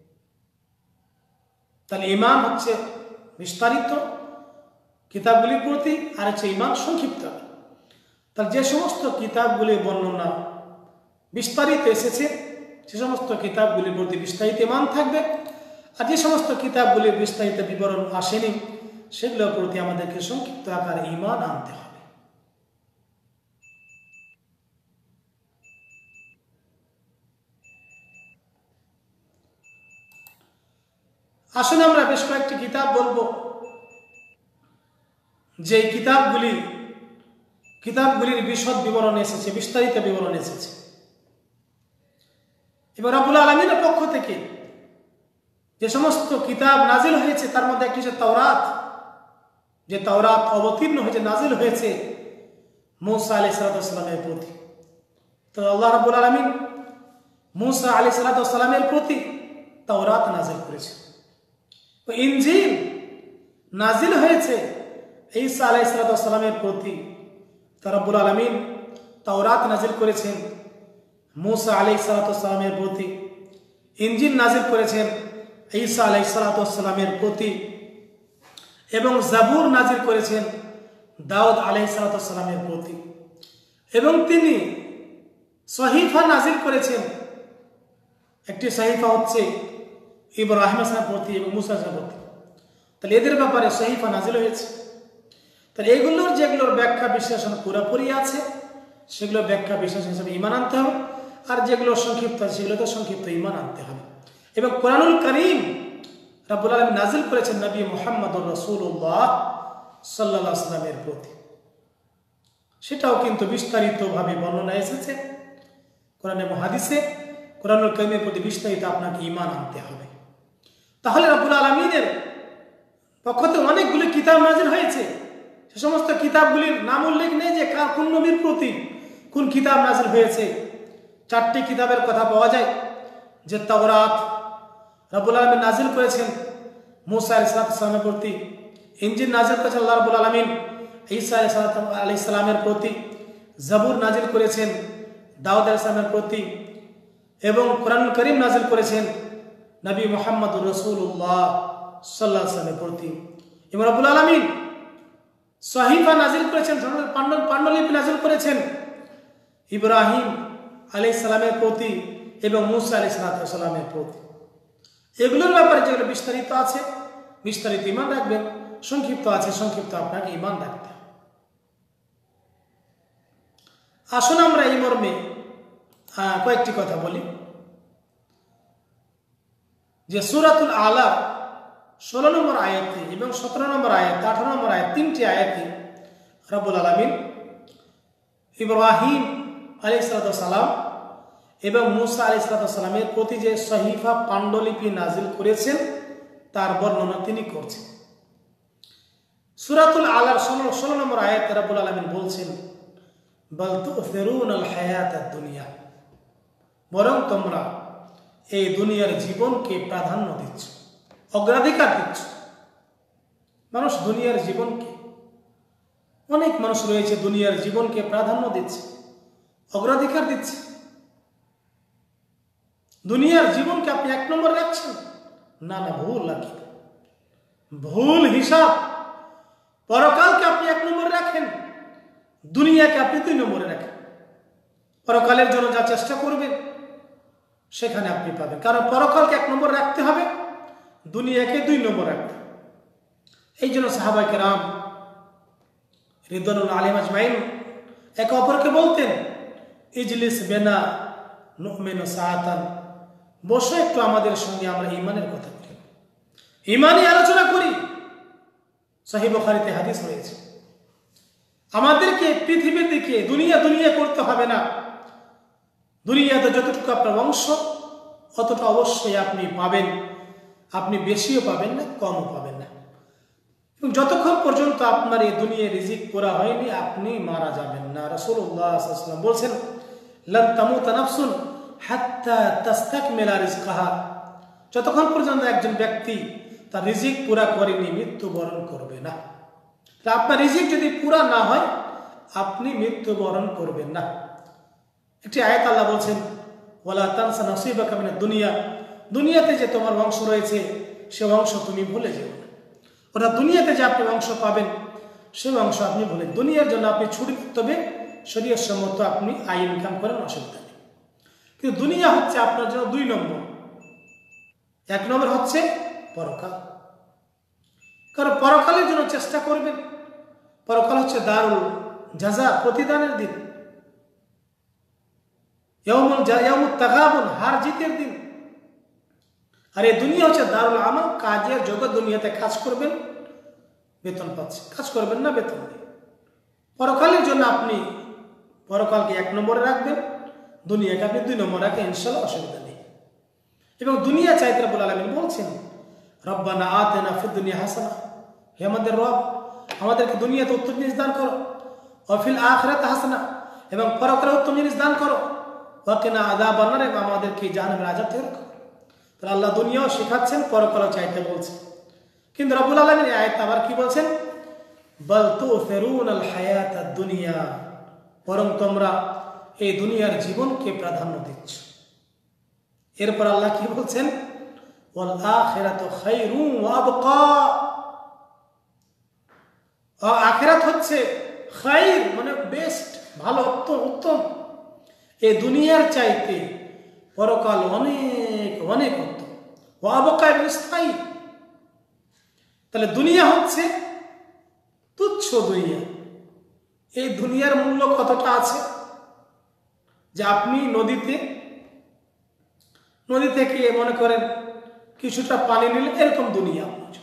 তাহলে ঈমান হচ্ছে বিস্তারিত কিতাবগুলির প্রতি, আর হচ্ছে ঈমান সংক্ষিপ্ত। তাহলে যে সমস্ত কিতাবগুলির বর্ণনা বিস্তারিত এসেছে সে সমস্ত কিতাবগুলির প্রতি বিস্তারিত ঈমান থাকবে, আর যে সমস্ত কিতাবগুলির বিস্তারিত বিবরণ আসেনি সেগুলোর প্রতি আমাদেরকে সংক্ষিপ্ত আকারে ঈমান আনতে হবে। আসলে আমরা বেশ কয়েকটি কিতাব বলবো যে কিতাবগুলির বিশদ বিবরণ এসেছে, বিস্তারিত বিবরণ এসেছে। এবার রব্বুল আলামিনের পক্ষ থেকে যে সমস্ত কিতাব নাজিল হয়েছে তার মধ্যে একটি হচ্ছে তাওরাত, যে তাওরাত অবতীর্ণ হয়েছে, নাজিল হয়েছে মূসা আলাইহিস সালামের প্রতি। তো আল্লাহ রাব্বুল আলামিন মূসা আলাইহিস সালামের প্রতি তাওরাত নাজিল করেছে। ইনজিল নাজিল হয়েছে ঈসা আলাইহিস সালামের প্রতি। তা রব্বুল আলামিন তাওরাত নাজিল করেছেন মূসা আলাইহিস সালামের প্রতি, ইনজিল নাজিল করেছেন ঈসা আলাইহিস সালামের প্রতি, এবং জাবুর নাজিল করেছেন দাউদ আলাইহিস সালামের প্রতি, এবং তিনি সহিফা নাজিল করেছেন। একটি সহিফা হচ্ছে ইব্রাহিম আলাইহিস প্রতি এবং মূসা আলাইহিস প্রতি। তাহলে এদের ব্যাপারে সহিফা নাজিল হয়েছে। তাহলে যেগুলোর ব্যাখ্যা বিশ্লেষণ পুরোপুরি আছে সেগুলো ব্যাখ্যা বিশ্লেষণ হিসেবে ঈমান আনতে হবে, আর যেগুলো সংক্ষিপ্ত আছে সেগুলোতে সংক্ষিপ্ত ঈমান আনতে হবে। এবং কোরআনুল কারীম রব্বুল আলামিন নাজিল করেছেন নবী মুহাম্মদুর রাসূলুল্লাহ সাল্লাল্লাহু আলাইহি ওয়াসাল্লামের প্রতি, সেটাও কিন্তু বিস্তারিতভাবে বর্ণনা এসেছে কোরআনে এবং হাদিসে। কোরআনুল কারীমের প্রতি বিস্তারিত আপনাকে ঈমান আনতে হবে। তাহলে রব্বুল আলামিনের পক্ষ থেকে অনেকগুলি কিতাব নাজিল হয়েছে, সে সমস্ত কিতাবগুলির নাম উল্লেখ নেই যে কোন নবীর প্রতি কোন কিতাব নাজিল হয়েছে। 4টি কিতাবের কথা পাওয়া যায়, যে তাওরাত রব্বুল আলামিন নাজিল করেছেন মূসা আলাইহিস সালামের প্রতি, ইনজিল নাজিল করেছেন আল্লাহ রাব্বুল আলামিন ঈসা আলাইহিস সালামের প্রতি, জাবুর নাজিল করেছেন দাউদ আলাইহিস সালামের প্রতি, এবং কোরআন কারীম নাজিল করেছেন নবী মুহাম্মদুর রাসূলুল্লাহ সাল্লাল্লাহু আলাইহি ওয়াসাল্লামের প্রতি। এবং রব্বুল আলামিন সহিফা নাজিল করেছেন, পাণ্ডুলিপি নাজিল করেছেন ইব্রাহিম আলাইহিস সালামের প্রতি এবং মূসা আলাইহিস সালামের প্রতি। এগুলোর ব্যাপারে যেগুলো বিস্তারিত আছে বিস্তারিত ঈমান রাখবেন, সংক্ষিপ্ত আছে সংক্ষিপ্ত আপনাকে ঈমান রাখতে হবে। আসুন আমরা এই মর্মে কয়েকটি কথা বলি যে সূরাতুল আলা 16 নম্বর আয়াতে এবং 17 নম্বর আয়াত, 18 নম্বর আয়াত, তিনটি আয়াতে রব্বুল আলামিন ইব্রাহিম আলাইহিস সালাম এবং মূসা আলাইহিস সালামের প্রতি যে সহিফা পাণ্ডুলিপি নাজিল করেছেন তার বর্ণনা তিনি করছেন। সূরাতুল আলার 16 নম্বর আয়াতে রব্বুল আলামিন বলছেন, বাল তু'থিরুনাল হায়াতাদ দুনিয়া, বরং তোমরা এই দুনিয়ার জীবনকে প্রাধান্য দিচ্ছ, অগ্রাধিকার দিচ্ছ। মানুষ দুনিয়ার জীবনকে, অনেক মানুষ রয়েছে দুনিয়ার জীবনকে প্রাধান্য দিচ্ছে, অগ্রাধিকার দিচ্ছে। দুনিয়ার জীবনকে আপনি 1 নম্বর রাখছেন? না না, ভুল রাখি, ভুল হিসাব। পরকালকে আপনি 1 নম্বরে রাখেন, দুনিয়াকে আপনি 2 নম্বরে রাখেন। পরকালের জন্য যা চেষ্টা করবেন সেখানে আপনি পাবেন, কারণ পরকালকে 1 নম্বর রাখতে হবে, দুনিয়াকে 2 নম্বর রাখতে হবে। এই জন্য সাহাবায়ে কেরাম রিদওয়ানুল্লাহি আলাইহিম আজমাইন একে অপরকে বলতেন, ইজলিস বিনা নুমিনু সাআতান, বসে একটু আমাদের সঙ্গে আমরা ঈমানের কথা বলি, ঈমানি আলোচনা করি। সহিহ বুখারীতে হাদিস রয়েছে। আমাদেরকে পৃথিবীর দিকে দুনিয়া দুনিয়া করতে হবে না। দুনিয়াতে যতটুকু আপনার অংশ অতটা অবশ্যই আপনি পাবেন, আপনি বেশিও পাবেন না, কমও পাবেন না। এবং যতক্ষণ পর্যন্ত আপনার এই দুনিয়ার রিজিক পুরা হয়নি আপনি মারা যাবেন না। রাসূলুল্লাহ সাল্লাল্লাহু আলাইহি ওয়াসাল্লাম বলেছেন, লান তামুতা নাফসুন হাত্তা তাস্তাকমিলা রিজকাহা, যতক্ষণ পর্যন্ত একজন ব্যক্তি তার রিজিক পুরা করেনি মৃত্যুবরণ করবে না। আপনার রিজিক যদি পুরা না হয় আপনি মৃত্যুবরণ করবেন না। একটি আয়াত আল্লাহ বলছেন, ওয়ালা তানসা নাসিবাকা মিনাদ দুনিয়া, দুনিয়াতে যে তোমার অংশ রয়েছে সে অংশ তুমি ভুলে যেও না। ওটা দুনিয়াতে যে আপনি অংশ পাবেন সে অংশ আপনি ভুলে, দুনিয়ার জন্য আপনি ছুটি, তবে শরীয়ত সম্মত আপনি আয় ইনকাম করেন, অসুবিধা নেই। কিন্তু দুনিয়া হচ্ছে আপনার জন্য 2 নম্বর। 1 নম্বর হচ্ছে পরকাল, কারণ পরকালের জন্য চেষ্টা করবেন। পরকাল হচ্ছে দারুল জাযা, প্রতিদানের দিন, ইয়াউমুত তাগাবুন, হার জিতের দিন। আর এই দুনিয়া হচ্ছে দারুল আমাল, কাজের জগৎ। দুনিয়াতে কাজ করবেন, বেতন পাচ্ছেন, কাজ করবেন না, বেতন নেই। পরকালের জন্য আপনি পরকালকে 1 নম্বরে রাখবেন, দুনিয়াকে আপনি 2 নম্বরে রাখেন, ইনশাআল্লাহ অসুবিধা নেই। এবং দুনিয়া চাইতে রব্বুল আলামিন বলছেন, রব্বানা আতিনা ফিদ দুনিয়া হাসানা, হে আমাদের রব আমাদেরকে দুনিয়াতে উত্তম জিনিস দান করো, ওয়া ফিল আখিরাতি হাসানা, এবং পরকালে উত্তম জিনিস দান করো, ওয়া কিনা আযাবান নার, এবং আমাদেরকে জাহান্নামের আযাব থেকে রক্ষা করো। তাহলে আল্লাহ দুনিয়াও শেখাচ্ছেন, পরকালও চাইতে বলছেন। কিন্তু রব্বুল আলামিন এই আয়াতে আবার কি বলছেন, বাল তু'থিরুনাল হায়াতাদ দুনিয়া, বরং তোমরা এই দুনিয়ার জীবনকে প্রাধান্য দিচ্ছ। এরপর আল্লাহ কি বলছেন, ওয়াল আখিরাতু খায়রুন ওয়া আবকা, আখিরাত হচ্ছে খায়র মানে বেস্ট, ভালো, উত্তম। এই দুনিয়ার চাইতে পরকাল অনেক অনেক উত্তম। ওয়া আবকা স্থায়ী। তাহলে দুনিয়া হচ্ছে তুচ্ছ দুনিয়া। এই দুনিয়ার মূল্য কতটা আছে যে আপনি নদী থেকে মনে করেন কিছুটা পানি নিলেন, এরকম দুনিয়া।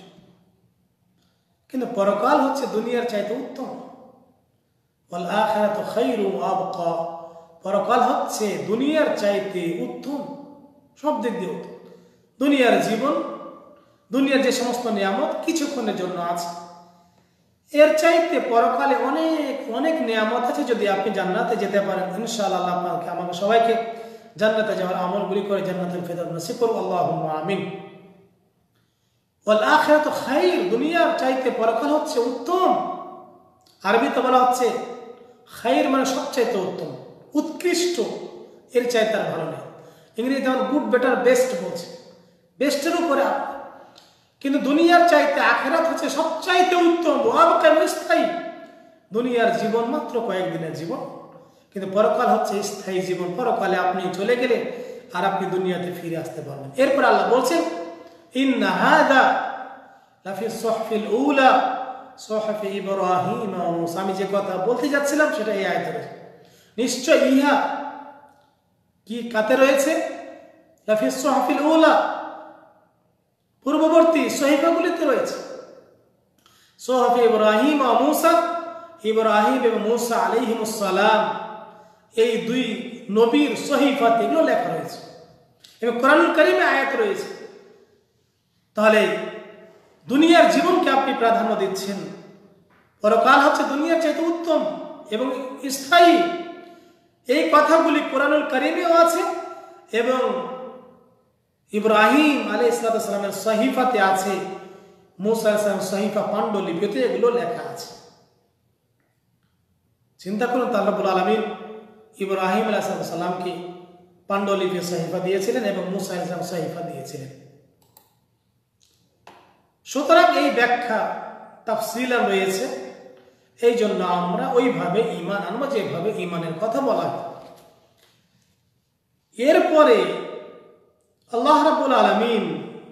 কিন্তু পরকাল হচ্ছে দুনিয়ার চাইতে উত্তম। ওয়াল আখিরাতু খায়রুন ওয়া আবকা, পরকাল হচ্ছে দুনিয়ার চাইতে উত্তম, সব দিক দিয়ে উত্তম। দুনিয়ার জীবন, দুনিয়ার যে সমস্ত নিয়ামত কিছুক্ষণের জন্য আছে, এর চাইতে পরকালে অনেক অনেক নিয়ামত আছে। যদি আপনি জান্নাতে যেতে পারেন, ইনশাআল্লাহ আল্লাহ আপনাকে আমাকে সবাইকে জান্নাতে যাওয়ার আমলগুলি করে জান্নাতুল ফিরদাউস নসিব করুন, আল্লাহুম্মা আমিন। ওয়াল আখিরাতু খায়র, দুনিয়ার চাইতে পরকাল হচ্ছে উত্তম। আরবিতে বলা হচ্ছে খাইর মানে সবচাইতে উত্তম, উৎকৃষ্ট, এর চাইতে আর ভালো নেই। ইংরেজিতে যেমন গুড, বেটার, বেস্ট বলছে, বেস্টের উপরে। কিন্তু দুনিয়ার চাইতে আখিরাত হচ্ছে সবচাইতে উত্তম, স্থায়ী। দুনিয়ার জীবন মাত্র কয়েকদিনের জীবন, কিন্তু পরকাল হচ্ছে স্থায়ী জীবন। পরকালে আপনি চলে গেলে আর আপনি দুনিয়াতে ফিরে আসতে পারবেন। এরপর আল্লাহ বলছেন ইন্না হাযা লাফি সুহফিল উলা সুহফি ইব্রাহিম ওয়া মূসা। আমি যে কথা বলতে যাচ্ছিলাম সেটা এই আয়াতে রয়েছে। নিশ্চয় ইহা কি কাতে রয়েছে? লাফি সুহফিল উলা, পূর্ববর্তী সহিফাগুলিতে রয়েছে। সুহফি ইব্রাহিম ওয়া মূসা, ইব্রাহিম এবং মূসা আলাইহিমুস সালাম, এই দুই নবীর সহিফাতে এগুলো লেখা রয়েছে এবং কোরআনুল কারীমে আয়াত রয়েছে। তাহলে দুনিয়ার জীবনকে আপনি প্রাধান্য দিচ্ছেন, পরকাল হচ্ছে দুনিয়ার চাইতে উত্তম এবং স্থায়ী। এই কথাগুলি কোরআনুল কারীমেও আছে এবং ইব্রাহিম আলাইহিস সালামের সহিফাতে আছে, মূসা আলাইহিস সালামের সহিফা পাণ্ডুলিপিতে এগুলো লেখা আছে। চিন্তা করুন, আল্লাহ রাব্বুল আলামিন ইব্রাহিম আলাইহিস সালামকে পাণ্ডুলিপি সহিফা দিয়েছিলেন এবং মূসা আলাইহিস সালাম সহিফা দিয়েছিলেন। সুতরাং এই ব্যাখ্যা তাফসীলান রয়েছে। এই জন্য আমরা ওইভাবে ঈমান আনবো যেভাবে ঈমানের কথা বলা হয়। এরপরে আল্লাহ রাব্বুল আলামিন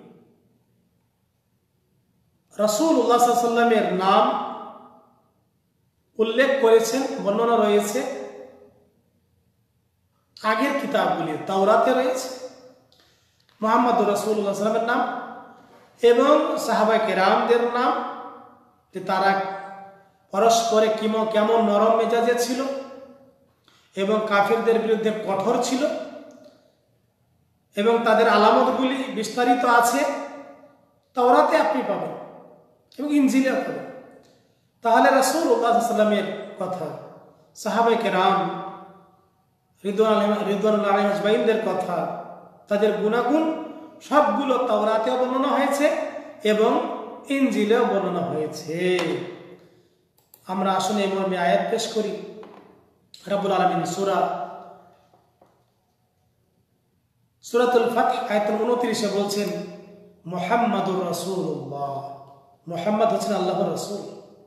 রাসূলুল্লাহ সাল্লাল্লাহু আলাইহি ওয়াসাল্লামের নাম উল্লেখ করেছেন, বর্ণনা রয়েছে আগের কিতাবগুলি, তাওরাতে রয়েছে মুহাম্মদুর রাসূলুল্লাহ সাল্লাল্লাহু আলাইহি ওয়াসাল্লামের নাম এবং সাহাবায়ে কেরামদের নাম, যে তারা পরস্পরে কেমন নরম মেজাজে ছিল এবং কাফিরদের বিরুদ্ধে কঠোর ছিল, এবং তাদের আলামতগুলি বিস্তারিত আছে তাওরাতে আপনি পাবেন এবং ইনজিলেও পাবেন। তাহলে রাসূলুল্লাহ সাল্লাল্লাহু আলাইহি ওয়াসাল্লামের কথা, সাহাবায়ে কেরাম রিদওয়ানুল্লাহি আলাইহিম আজমাইনদের কথা, তাদের গুণাগুণ সবগুলো তাওরাতেও বর্ণনা হয়েছে এবং ইনজিলেও বর্ণনা হয়েছে। আমরা আসলে এই মর্মে আয়াত পেশ করি। রাব্বুল আলামিন সূরাতুল ফাতহ আয়াত 29 বলছেন মুহাম্মাদুর রাসূলুল্লাহ, মুহাম্মদ হচ্ছেন আল্লাহর রাসূল।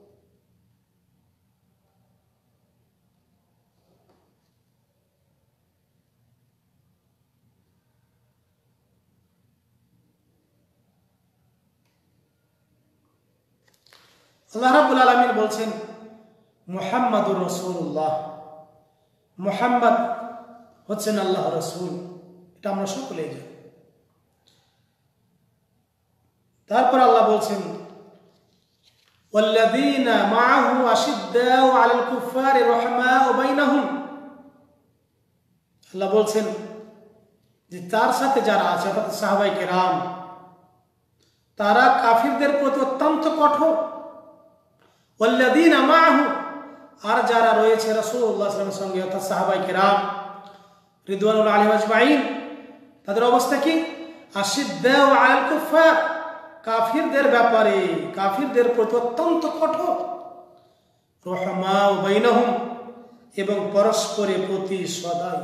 আল্লাহ রাব্বুল আলামিন বলছেন মুহাম্মাদুর রাসূলুল্লাহ, মুহাম্মদ হচ্ছেন আল্লাহর রাসূল। এটা আমরা সকলেই জানি। তারপর আল্লাহ বলছেন ওয়াল্লাযীনা মাআহু আশিদ্দাউ আলাল কুফফারি রাহমাউ বাইনাহুম। আল্লাহ বলছেন যে তার সাথে যারা আছে অর্থাৎ সাহাবায়ে কেরাম, তারা কাফিরদের প্রতি অত্যন্ত কঠোর। ওয়াল্লাযীনা মাআহু, আর যারা রয়েছে রাসূলুল্লাহ সাল্লাল্লাহু আলাইহি ওয়াসাল্লামের সঙ্গে অর্থাৎ সাহাবায়ে কেরাম রিদওয়ানুল্লাহি আলাইহিম আজমাইন, তাদের অবস্থা কি? আশিদ্দাউ আলাল কুফফার, কাফিরদের ব্যাপারে, কাফিরদের প্রতি অত্যন্ত কঠোর। রাহমাউ বাইনাহুম, এবং পরস্পরের প্রতি সদয়।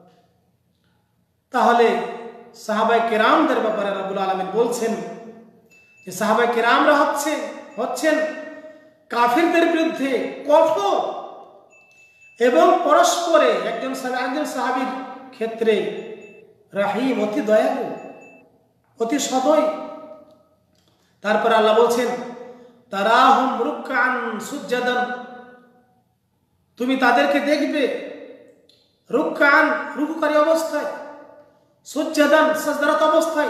তাহলে সাহাবায়ে কেরামদের ব্যাপারে রাব্বুল আলামিন বলছেন যে সাহাবায়ে কেরামরা হচ্ছেন কাফিরদের বিরুদ্ধে কঠোর এবং পরস্পরে একজন সাহাবীর ক্ষেত্রে রাহিম, অতি দয়ালু, অতি সদয়। তারপর আল্লাহ বলছেন তারাহুম রুকআন সুজদান, তুমি তাদেরকে দেখবে রুকআন, রুকুকারী অবস্থায়, সুজদান, সাজদারত অবস্থায়,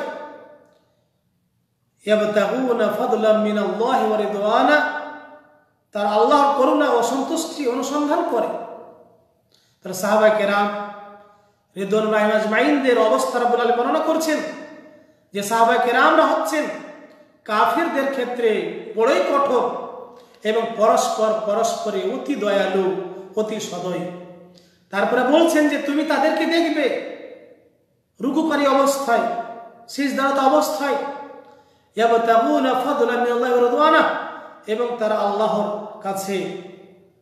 ইয়াবতাগুনা ফাদলাম মিনাল্লাহি ওয়া রিদওয়ানা, তার আল্লাহর করুণা ও সন্তুষ্টি অনুসন্ধান করে। তারা সাহাবায়ে কেরাম রিদওয়ানুল্লাহি আলাইহিম আজমাইনদের অবস্থা রাব্বুল আলামিন বর্ণনা করছেন যে সাহাবায়ে কেরামরা হচ্ছেন কাফিরদের ক্ষেত্রে বড়ই কঠোর এবং পরস্পরে অতি দয়ালু, অতি সদয়। তারপরে বলছেন যে তুমি তাদেরকে দেখবে রুকুকারী অবস্থায়, সিজদারত অবস্থায়, ইয়াবতাগুনা ফাদলাম মিনাল্লাহি ওয়া রিদওয়ানা, এবং তারা আল্লাহর কাছে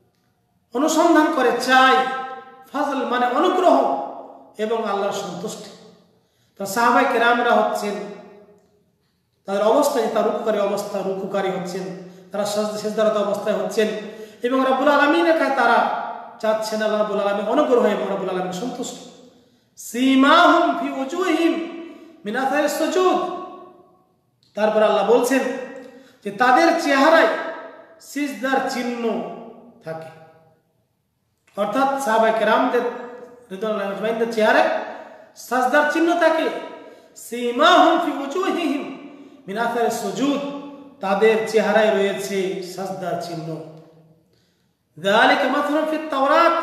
অনুসন্ধান করে, চায় ফাজল মানে অনুগ্রহ এবং আল্লাহর সন্তুষ্টি। তো সাহাবায়ে কেরামরা হচ্ছেন তাদের অবস্থা, তার রুকুকারী হচ্ছেন, তারা সিজদারত অবস্থায় হচ্ছেন এবং রব্বুল আলামিনের কাছে তারা চাচ্ছেন আল্লাহ রাব্বুল আলামিন অনুগ্রহ এবং রব্বুল আলামিন সন্তুষ্ট। সীমাহুম ফি উজুহিম মিন আথারিস সুজুদ। তারপর আল্লাহ বলছেন যে তাদের চেহারায় সিজদার চিহ্ন থাকে, অর্থাৎ সাহাবায়ে কেরামদের রিদওয়ানুল্লাহি আজমাইনদের চেহারায় সাজদার চিহ্ন থাকে। সীমাহুম ফি উজুহিহিম মিন আথারিস সুজুদ, তাদের চেহারায় রয়েছে সাজদার চিহ্ন। যালিকা মাসলুন ফিত তাওরাত,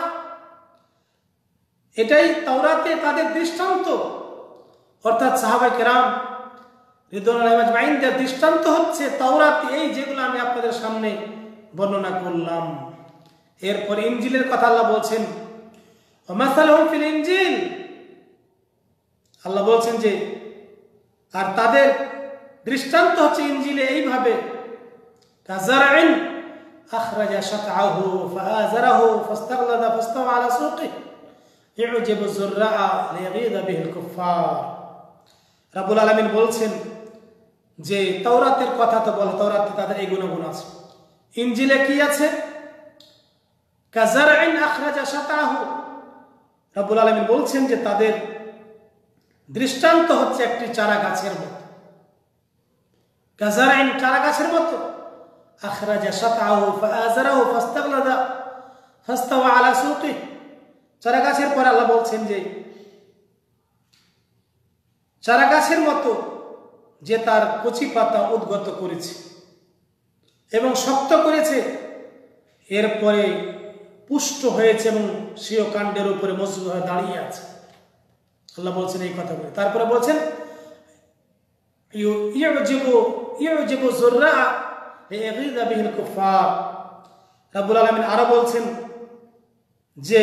এটাই তাওরাতে তাদের দৃষ্টান্ত, অর্থাৎ সাহাবায়ে কেরাম রিদওয়ানুল্লাহি আজমাইনদের দৃষ্টান্ত হচ্ছে তাওরাত, এই যেগুলো আমি আপনাদের সামনে বর্ণনা করলাম। এরপর ইনজিলের কথা আল্লাহ বলছেন, মাসালুহুম ফিল ইনজিল, আল্লাহ বলছেন যে আর তাদের দৃষ্টান্ত হচ্ছে ইনজিলে এইভাবে, কাযারইন আখরাজা শাতআহু ফাআযারাহু ফাস্তাগলাযা ফাস্তাওয়া আলা সুকিহি ইউজিবু যুররা লিয়াগীযা বিহিল কুফফার। রাব্বুল আলামিন বলছেন যে তাওরাতের কথা তো বলে, তাওরাতে তাদের এই গুণগুণ আছে। ইনজিলে কি আছে? কাযারইন আখরাজা শাতআহু, রাব্বুল আলামিন বলছেন যে তাদের দৃষ্টান্ত হচ্ছে একটি চারা গাছের মতো। কাযারইন চারা গাছের মতো, আখরাজা শাতআহু ফাআযারাহু ফাস্তাগলাযা ফাস্তাওয়া আলা সুকিহি, চারা গাছের পর আল্লাহ বলছেন যে চারা গাছের মতো যে তার কচি পাতা উদ্গত করেছে এবং শক্ত করেছে, এরপরে পুষ্ট হয়েছে এবং স্বীয় কাণ্ডের উপরে মজবুত হয়ে দাঁড়িয়ে আছে। আল্লাহ বলছেন এই কথাগুলি। তারপরে বলছেন ইউজিবু যুররা লিয়াগীযা বিহিল কুফফার। রাব্বুল আলামিন আরো বলছেন যে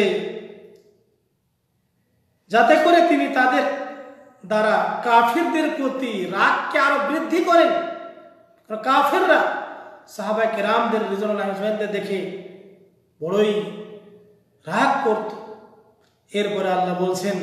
যাতে করে তিনি তাদের দ্বারা কাফিরদের প্রতি রাগকে আরো বৃদ্ধি করেন। কাফিররা সাহাবায়ে কেরামদের রিদওয়ানুল্লাহি আজমাইনদের দেখে বড়ই রাগ করত। এরপরে আল্লাহ বলছেন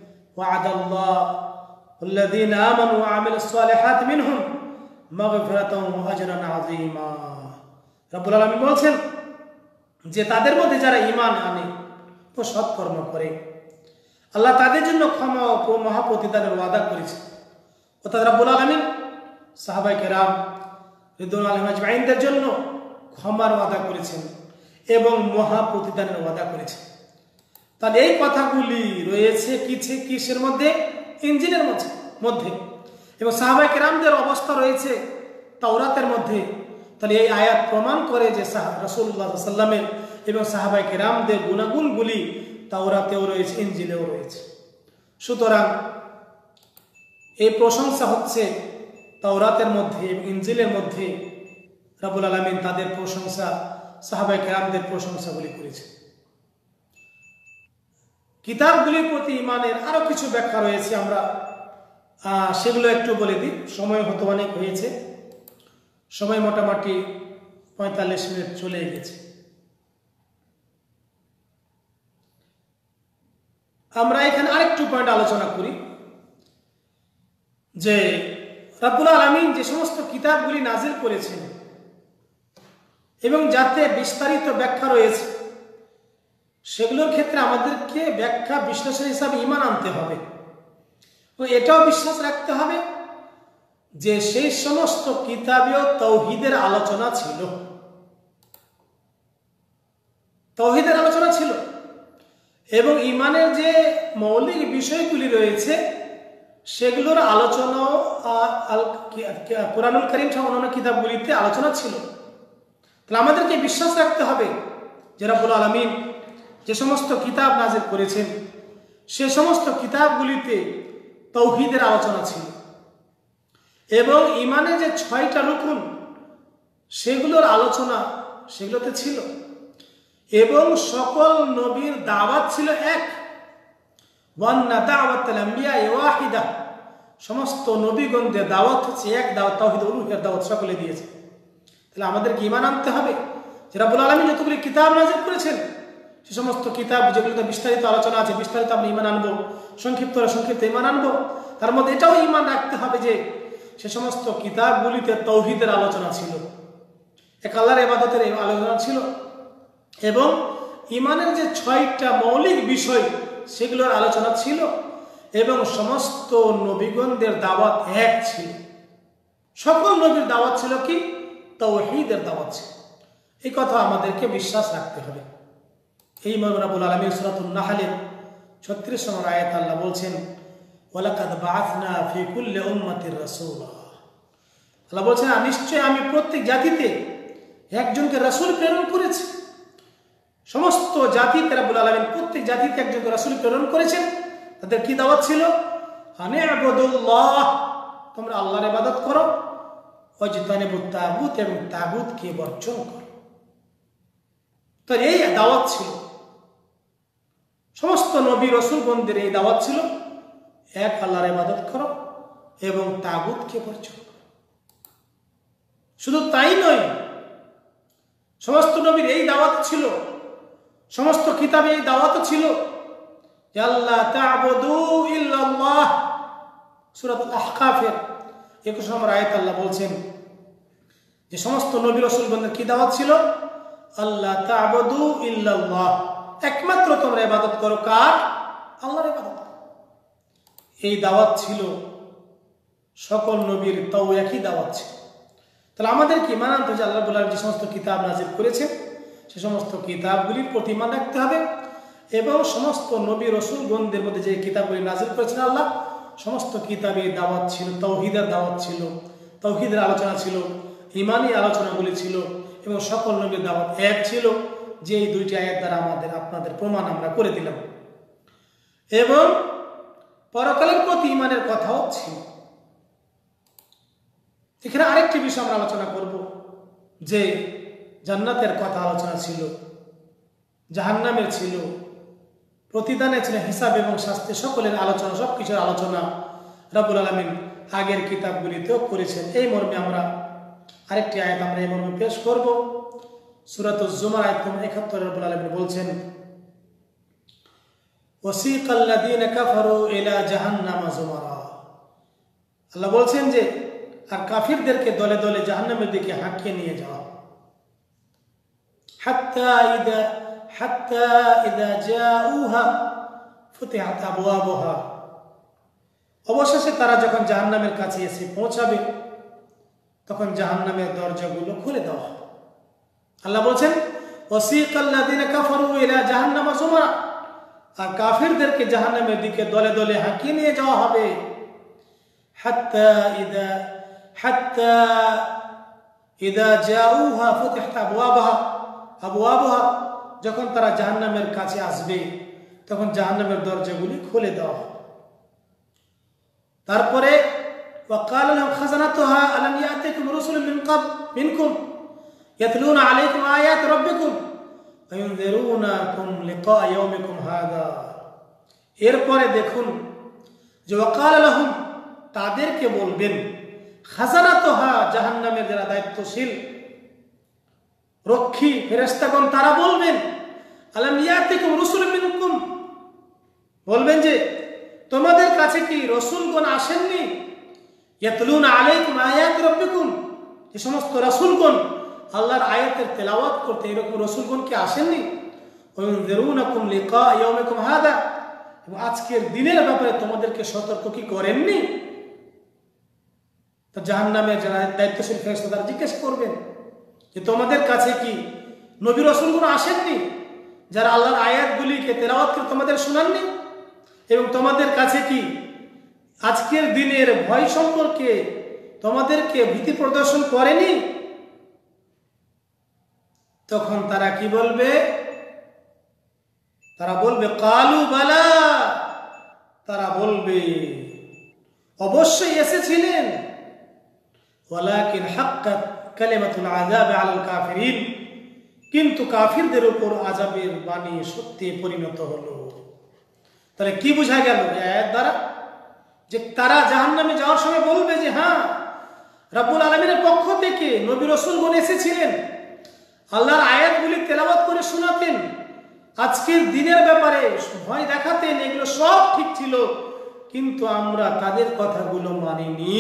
ওয়া'আদাল্লাহুল্লাযীনা আমানু ওয়া আমিলুস সালিহাতি মিনহুম মাগফিরাতাও ওয়া আজরান আযীমা। রাব্বুল আলামিন বলছেন যে তাদের মধ্যে যারা ঈমান আনে ও সৎকর্ম করে, আল্লাহ তাদের জন্য ক্ষমা ও মহা প্রতিদানের ওয়াদা করেছে। অর্থাৎ রাব্বুল আলামিন সাহাবায়ে কেরাম রিদওয়ানুল্লাহি আজমাইনদের জন্য ক্ষমার ওয়াদা করেছেন এবং মহা প্রতিদানের ওয়াদা করেছেন। তাহলে এই কথাগুলি রয়েছে কিসের মধ্যে? ইনজিলের মধ্যে, এবং সাহাবায়ে কেরামদের অবস্থা রয়েছে তাওরাতের মধ্যে। তাহলে এই আয়াত প্রমাণ করে যে রাসূলুল্লাহ সাল্লাল্লাহু আলাইহি ওয়াসাল্লামের এবং সাহাবায়ে কেরামদের গুণাগুণগুলি তাওরাতেও রয়েছে, ইনজিলেও রয়েছে। সুতরাং এই প্রশংসা হচ্ছে তাওরাতের মধ্যে এবং ইনজিলের মধ্যে। রাব্বুল আলামিন তাদের প্রশংসা, সাহাবায়ে কেরামদের প্রশংসাগুলি করেছে। কিতাবগুলির প্রতি ঈমানের আরো কিছু ব্যাখ্যা রয়েছে, আমরা সেগুলো একটু বলে দিই। সময় হয়তো অনেক হয়েছে, সময় মোটামুটি 45 মিনিট চলে গেছে। আমরা এখানে আরেকটু পয়েন্ট আলোচনা করি যে রাব্বুল আলামিন যে সমস্ত কিতাবগুলি নাজিল করেছেন এবং যাতে বিস্তারিত ব্যাখ্যা রয়েছে, সেগুলোর ক্ষেত্রে আমাদেরকে ব্যাখ্যা বিশ্লেষণ হিসাবে ঈমান আনতে হবে ও এটাও বিশ্বাস রাখতে হবে যে সেই সমস্ত কিতাবেও তাওহীদের আলোচনা ছিল, তাওহীদের আলোচনা ছিল এবং ঈমানের যে মৌলিক বিষয়গুলি রয়েছে সেগুলোর আলোচনাও কুরআনুল কারীম সহ অন্যান্য কিতাবগুলিতে আলোচনা ছিল। তাহলে আমাদেরকে বিশ্বাস রাখতে হবে যে রাব্বুল আলামিন যে সমস্ত কিতাব নাজিল করেছেন সে সমস্ত কিতাবগুলিতে তাওহীদের আলোচনা ছিল এবং ঈমানের যে 6টা রুকন সেগুলোর আলোচনা সেগুলোতে ছিল এবং সকল নবীর দাওয়াত ছিল এক। ওয়ান্না দাওয়াতুল আম্বিয়া ওয়াহিদা, সমস্ত নবীগণদের দাওয়াত হচ্ছে এক দাওয়াত, তাওহীদ উলুহিয়ার দাওয়াত সকলে দিয়েছে। তাহলে আমাদেরকে ঈমান আনতে হবে যে রাব্বুল আলামিন যতগুলি কিতাব নাযিল করেছেন সে সমস্ত কিতাব যেগুলোতে বিস্তারিত আলোচনা আছে, বিস্তারিত আমরা ঈমান আনবো, সংক্ষিপ্ত ঈমান আনবো। তার মধ্যে এটাও ঈমান রাখতে হবে যে সে সমস্ত কিতাবগুলিতে তাওহীদের আলোচনা ছিল, এক আল্লাহর ইবাদতের আলোচনা ছিল, এবং ঈমানের যে 6টা মৌলিক বিষয় সেগুলোর আলোচনা ছিল, এবং সমস্ত নবীগণদের দাওয়াত এক ছিল। সকল নবীর দাওয়াত ছিল কি? তাওহীদের দাওয়াত ছিল। এই কথা আমাদেরকে বিশ্বাস রাখতে হবে। এই মর্মে রব্বুল আলামিন সূরাতুন নাহলের 36 নম্বর আয়াতে আল্লাহ বলছেন, ওয়ালাকাদ বাআসনা ফি কুল্লি উম্মাতির রাসূলা। আল্লাহ বলছেন, নিশ্চয় আমি প্রত্যেক জাতিতে একজনকে রাসূল প্রেরণ করেছি। সমস্ত জাতিতে রব্বুল আলামিন প্রত্যেক জাতিতে একজনকে রাসূল প্রেরণ করেছেন। তাদের কি দাওয়াত ছিল? আনি'বুদুল্লাহ, তোমরা আল্লাহর ইবাদত করো, ওয়াজতানিবুত তাগুত, এবং তাগুতকে বর্জন করো। তো এই দাওয়াত ছিল সমস্ত নবী রাসূলগণদের, এই দাওয়াত ছিল এক আল্লাহর ইবাদত করো এবং তাগুতকে বর্জন করো। শুধু তাই নয়, সমস্ত নবীর এই দাওয়াত ছিল, সমস্ত কিতাবে এই দাওয়াত ছিল যে আল্লাহ তা'বুদু ইল্লাল্লাহ। সূরাতুল আহকাফের 21 নম্বর আয়াতে আল্লাহ বলছেন যে সমস্ত নবী রাসূলগণদের কি দাওয়াত ছিল? আল্লাহ তা'বুদু ইল্লাল্লাহ, একমাত্র তোমরা ইবাদত করো কার? আল্লাহর ইবাদত। এই দাওয়াত ছিল সকল নবীর, তাও একই দাওয়াত ছিল। তাহলে আমাদের কি ঈমান আনতে হবে যে আল্লাহ রাব্বুল আলামিন যে সমস্ত কিতাব নাযিল করেছেন সে সমস্ত কিতাবগুলির প্রতি ঈমান রাখতে হবে, এবং সমস্ত নবী রাসূলগণদের মধ্যে যে কিতাবগুলি নাযিল করেছেন আল্লাহ, সমস্ত কিতাবে দাওয়াত ছিল, তাওহীদের দাওয়াত ছিল, তাওহীদের আলোচনা ছিল, ঈমানি আলোচনাগুলি ছিল, এবং সকল নবীর দাওয়াত এক ছিল, যে এই 2টি আয়াত দ্বারা আমাদের আপনাদের প্রমাণ আমরা করে দিলাম। এবং পরকালের প্রতি ঈমানের কথাও ছিল। এখানে আরেকটি বিষয় আমরা আলোচনা করব যে জান্নাতের কথা আলোচনা ছিল, জাহান্নামের ছিল, প্রতিদানে ছিল হিসাব এবং শাস্তি, সকলের আলোচনা, সবকিছুর আলোচনা রব্বুল আলামিন আগের কিতাবগুলিতেও করেছেন। এই মর্মে আমরা আরেকটি আয়াত আমরা এই মর্মে পেশ করব। সূরাতুজ জুমার আয়াত নম্বর 71 রব্বুল আলামিন বলছেন, ওয়াসিকাল্লাযীনা কাফারু ইলা জাহান্নামা যুমারা। আল্লাহ বলছেন যে আর কাফিরদেরকে দলে দলে জাহান্নামের দিকে হাঁকিয়ে নিয়ে যাওয়া। হাত্তা ইযা জাউহা ফুতিহাত আবওয়াবুহা, অবশেষে তারা যখন জাহান্নামের কাছে এসে পৌঁছাবে তখন জাহান্নামের দরজাগুলো খুলে দেওয়া হবে। আল্লাহ বলছেন, ওয়াসিকাল্লাযীনা কাফারু ইলা জাহান্নামা যুমারা, আর কাফিরদেরকে জাহান্নামের দিকে দলে দলে হাঁকিয়ে নিয়ে যাওয়া হবে। হাত্তা ইযা জাউহা ফুতিহাত আবওয়াবুহা, যখন তারা জাহান্নামের কাছে আসবে তখন জাহান্নামের দরজাগুলি খুলে দেওয়া হবে। তারপরে ওয়াকাল লাহুম খাজানাতুহা আলাম ইয়াতিকুম রাসূলুম মিনকুম ইয়াতলুনা আলাইকুম আয়াত রাব্বিকুম ওয়া ইউনযিরুনাকুম লিকা ইয়াউমিকুম হাযা। এরপরে দেখুন যে ওয়াকাল লাহুম, তাদেরকে বলবেন, খাজানাতুহা, জাহান্নামের যারা দায়িত্বশীল রক্ষী ফেরেশতাগণ, তারা বলবেন, আলাম ইয়াতিকুম রাসূলুম মিনকুম, বলবেন যে তোমাদের কাছে কি রাসূলগণ আসেননি? ইয়াতলুনা আলাইকুম আয়াত রাব্বিকুম, যে সমস্ত রাসূলগণ আল্লাহর আয়াতের তেলাওয়াত করতে, এরকম রাসূলগণ কি আসেননি? ওয়া ইউনযিরুনাকুম লিকা ইয়াউমিকুম হাযা, এবং আজকের দিনের ব্যাপারে তোমাদেরকে সতর্ক কি করেননি? তো জাহান্নামের যারা দায়িত্বশীল ফেরেশতা তারা জিজ্ঞেস করবেন যে তোমাদের কাছে কি নবী রাসূলগণ আসেননি, যারা আল্লাহর আয়াতগুলিকে তেলাওয়াত করে তোমাদের শোনাননি, এবং তোমাদের কাছে কি আজকের দিনের ভয় সম্পর্কে তোমাদেরকে ভীতি প্রদর্শন করেনি? তখন তারা কি বলবে? তারা বলবে কালু বালা, তারা বলবে অবশ্যই এসেছিলেন, ওয়ালাকিন হাক্কাত কালিমাতুল আযাব আলাল কাফিরিন, কিন্তু কাফিরদের উপর আযাবের বাণী সত্যি পরিণত হলো। তাহলে কি বোঝা গেল এই আয়াত দ্বারা? যে তারা জাহান্নামে যাওয়ার সময় বলবে যে হ্যাঁ, রব্বুল আলামিনের পক্ষ থেকে নবী রাসূলগণ এসেছিলেন, আল্লাহর আয়াতগুলি তেলাওয়াত করে শোনাতেন, আজকের দিনের ব্যাপারে ভয় দেখাতেন, এগুলো সব ঠিক ছিল, কিন্তু আমরা তাদের কথাগুলো মানিনি।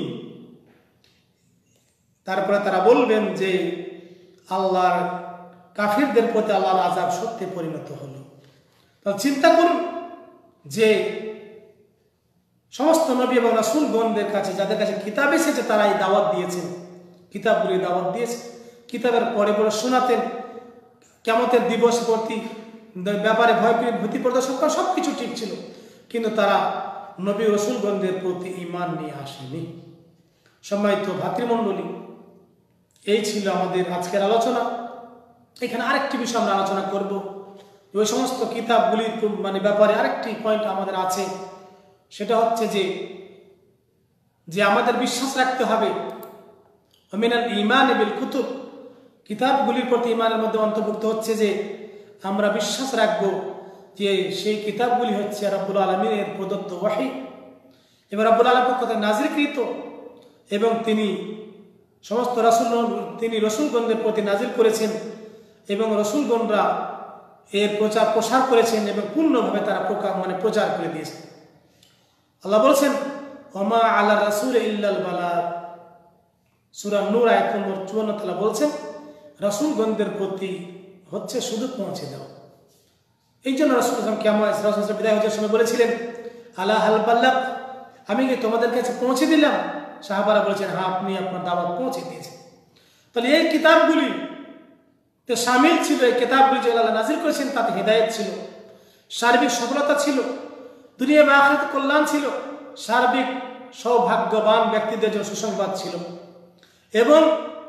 তারপরে তারা বলবেন যে আল্লাহর কাফিরদের প্রতি আল্লাহর আযাব সত্যি পরিণত হলো। তাহলে চিন্তা করুন যে সমস্ত নবী এবং রাসূলগণদের কাছে, যাদের কাছে কিতাব এসেছে, তারা এই দাওয়াত দিয়েছেন, কিতাবগুলি দাওয়াত দিয়েছে, কিতাবের পরে পরে শোনাতেন, কিয়ামতের দিবস প্রতি ব্যাপারে ভীতি প্রদর্শন করা, সব কিছু ঠিক ছিল, কিন্তু তারা নবী রাসূলগণদের প্রতি ঈমান নিয়ে আসেনি। সম্মানিত ভাতৃমণ্ডলী, এই ছিল আমাদের আজকের আলোচনা। এখানে আরেকটি বিষয় আমরা আলোচনা করব, ওই সমস্ত কিতাবগুলির ব্যাপারে আরেকটি পয়েন্ট আমাদের আছে, সেটা হচ্ছে যে আমাদের বিশ্বাস রাখতে হবে মিনাল ঈমান বিল কুতুব, কিতাবগুলির প্রতি ঈমানের মধ্যে অন্তর্ভুক্ত হচ্ছে যে আমরা বিশ্বাস রাখব যে সেই কিতাবগুলি হচ্ছে রব্বুল আলামিনের প্রদত্ত ওহী এবং রব্বুল আলামিনের পক্ষ থেকে নাজিলকৃত, এবং তিনি সমস্ত রাসূলগণদের প্রতি নাজিল করেছেন, এবং রাসূলগণরা এর প্রচার প্রসার করেছেন এবং পূর্ণভাবে তারা প্রচার করে দিয়েছেন। আল্লাহ বলছেন ওমা আলা রাসূল ইল্লাল বালাগ, সূরা নূর আয়াত নম্বর 54 তাআলা বলছেন রাসূলগণদের প্রতি হচ্ছে শুধু পৌঁছে দাও। এই জন্য রাসূল রাসূল বিদায় হওয়ার সময় বলেছিলেন আলা হাল বাল্লাগ, আমি কি তোমাদের কাছে পৌঁছে দিলাম? সাহাবারা বলেছেন হ্যাঁ, আপনি আপনার দাওয়াত পৌঁছে দিয়েছেন। তাহলে এই কিতাবগুলি তো শামিল ছিল, এই কিতাবগুলি যে আল্লাহ নাজিল করেছেন তাতে হিদায়াত ছিল, সার্বিক সফলতা ছিল, দুনিয়া এবং আখিরাতে কল্যাণ ছিল, সার্বিক সৌভাগ্যবান ব্যক্তিদের জন্য সুসংবাদ ছিল, এবং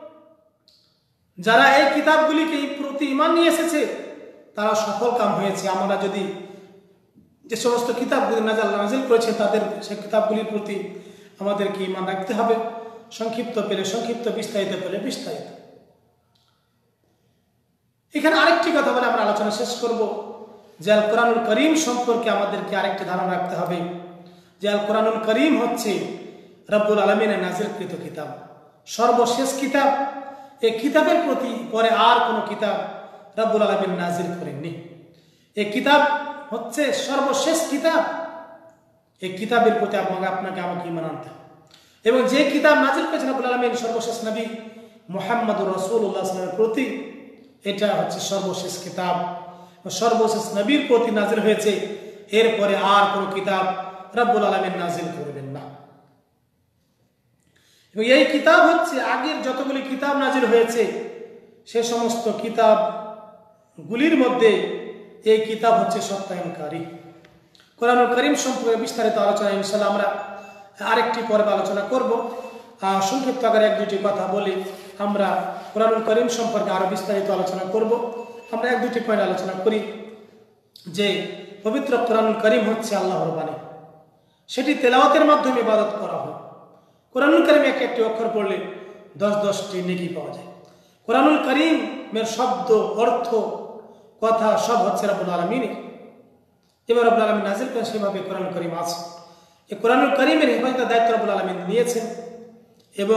যারা এই কিতাবগুলিকে প্রতি ঈমান নিয়ে এসেছে তারা সফল কাম হয়েছে। আমরা যদি যে সমস্ত কিতাবগুলি নাজিল করেছে তাদের সেই কিতাবগুলির প্রতি আমাদেরকে ঈমান রাখতে হবে, সংক্ষিপ্ত পেলে সংক্ষিপ্ত, বিস্তারিত পেলে বিস্তারিত। এখানে আরেকটি কথা বলে আমরা আলোচনা শেষ করব যে আল কোরআনুল করিম সম্পর্কে আমাদেরকে আরেকটি ধারণা রাখতে হবে যে আল কোরআনুল করিম হচ্ছে রব্বুল আলামিনের নাজিলকৃত কিতাব, সর্বশেষ কিতাব। এই কিতাবের প্রতি পরে আর কোনো কিতাব রব্বুল আলামিন নাজিল করেননি। এই কিতাব হচ্ছে সর্বশেষ কিতাব। এই কিতাবের প্রতি আপনাকে আমাকে ঈমান আনতে হবে, এবং যে কিতাব নাজিল করেছেন রব্বুল আলামিন সর্বশেষ নবী মুহাম্মদুর রাসূলুল্লাহ সাল্লাল্লাহু আলাইহি ওয়াসাল্লামের প্রতি, এটা হচ্ছে সর্বশেষ কিতাব, সর্বশেষ নবীর প্রতি নাজিল হয়েছে। এরপরে আর কোনো কিতাব রব্বুল আলামিন নাজিল করবেন না। এবং এই কিতাব হচ্ছে আগের যতগুলি কিতাব নাজিল হয়েছে সে সমস্ত কিতাবগুলির মধ্যে এই কিতাব হচ্ছে সত্যায়নকারী। কোরআনুল কারীম সম্পর্কে বিস্তারিত আলোচনা ইনশাআল্লাহ আমরা আরেকটি পর্বে আলোচনা করব। সংক্ষিপ্ত আকারে এক দুটি কথা বলি, আমরা কোরআনুল কারীম সম্পর্কে আরো বিস্তারিত আলোচনা করব। আমরা এক দুটি পয়েন্ট আলোচনা করি যে পবিত্র কোরআনুল কারীম হচ্ছে আল্লাহর বাণী, সেটি তেলাওয়াতের মাধ্যমে ইবাদত করা হয়। কোরআনুল কারীমে একটি অক্ষর পড়লে 10-10টি নেকি পাওয়া যায়। কোরআনুল কারীমের শব্দ, অর্থ, কথা সব হচ্ছে রব্বুল আলামিনের। এবার রব্বুল আলামিন নাজিল করেন, সেভাবে কোরআনুল কারীম আছে। এই কোরআনুল কারীমের হেফাজতের দায়িত্ব রব্বুল আলামিন নিয়েছেন, এবং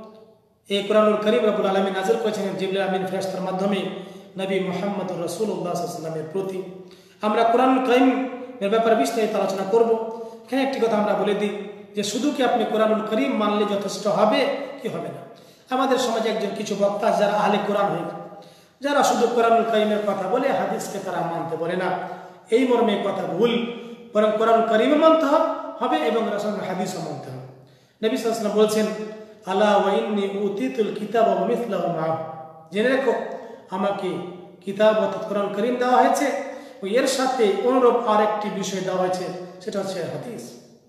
এই কোরআনুল কারীম রব্বুল আলামিন নাজিল করেছেন জিবরিল আমিন ফেরেশতার মাধ্যমে নবী মুহাম্মদুর রাসূলুল্লাহ সাল্লাল্লাহু আলাইহি ওয়াসাল্লামের প্রতি। আমরা কোরআনুল কারীমের ব্যাপারে বিস্তারিত আলোচনা করব। এখানে একটি কথা আমরা বলে দিই যে শুধু কি আপনি কোরআনুল কারীম মানলে যথেষ্ট হবে কি হবে না? আমাদের সমাজে একজন কিছু বক্তা যারা আহলে কোরআন হয়ে, যারা শুধু কোরআনুল কারীমের কথা বলে হাদিসকে তারা মানতে বলে না, এই মর্মে কথা ভুল। বরং কোরআনুল কারীমও মানতে হবে এবং রাসূলের হাদিসও মানতে হবে। নবী সাল্লাল্লাহু আলাইহি ওয়াসাল্লাম বলছেন আলা ওয়া ইন্নী উতিতুল কিতাবা ওয়া মিসলাহু মা'হু, জেনে রাখো আমাকে কিতাব অর্থাৎ কোরআনুল কারীম দেওয়া হয়েছে, ও এর সাথে অনুরূপ আরেকটি বিষয় দেওয়া হয়েছে, সেটা হচ্ছে হাদিস।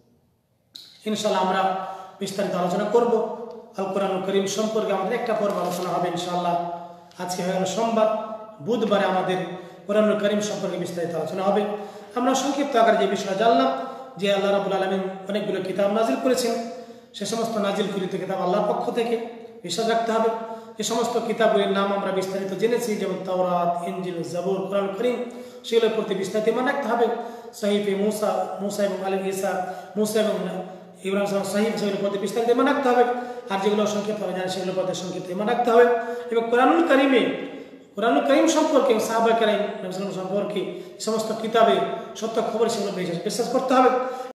ইনশাআল্লাহ আমরা বিস্তারিত আলোচনা করব। আল কোরআনুল কারীম সম্পর্কে আমাদের একটা পর্ব আলোচনা হবে ইনশাআল্লাহ। আজকে হয়ে গেল সোমবার, বুধবারে আমাদের কোরআনুল কারীম সম্পর্কে বিস্তারিত আলোচনা হবে। আমরা সংক্ষিপ্ত আকারে যে বিষয় জানলাম যে আল্লাহ রাব্বুল আলামিন অনেকগুলো কিতাব নাজিল করেছেন, সে সমস্ত নাজিলকৃত কিতাব আল্লাহর পক্ষ থেকে বিশ্বাস রাখতে হবে। যে সমস্ত কিতাবগুলির নাম আমরা বিস্তারিত জেনেছি, যেমন তাওরাত, ইনজিল, জাবুর, কোরআনুল কারীম, সেগুলোর প্রতি বিস্তারিত ঈমান রাখতে হবে। সহিফে মুসা এবং আলী ঈসা, মুসা এবং ইব্রাহিম সাহিব, সেগুলোর প্রতি বিস্তারিত ঈমান রাখতে হবে। আর যেগুলো সংক্ষিপ্ত হবে জানি সেগুলোর প্রতি সংক্ষিপ্ত ঈমান রাখতে হবে। এবং কোরআনুল কারীমে কোরআনুল কারীম সম্পর্কে, সাহাবা কেরাম সম্পর্কে সমস্ত কিতাবে সত্য খবর সেগুলো বিশ্বাস করতে হবে।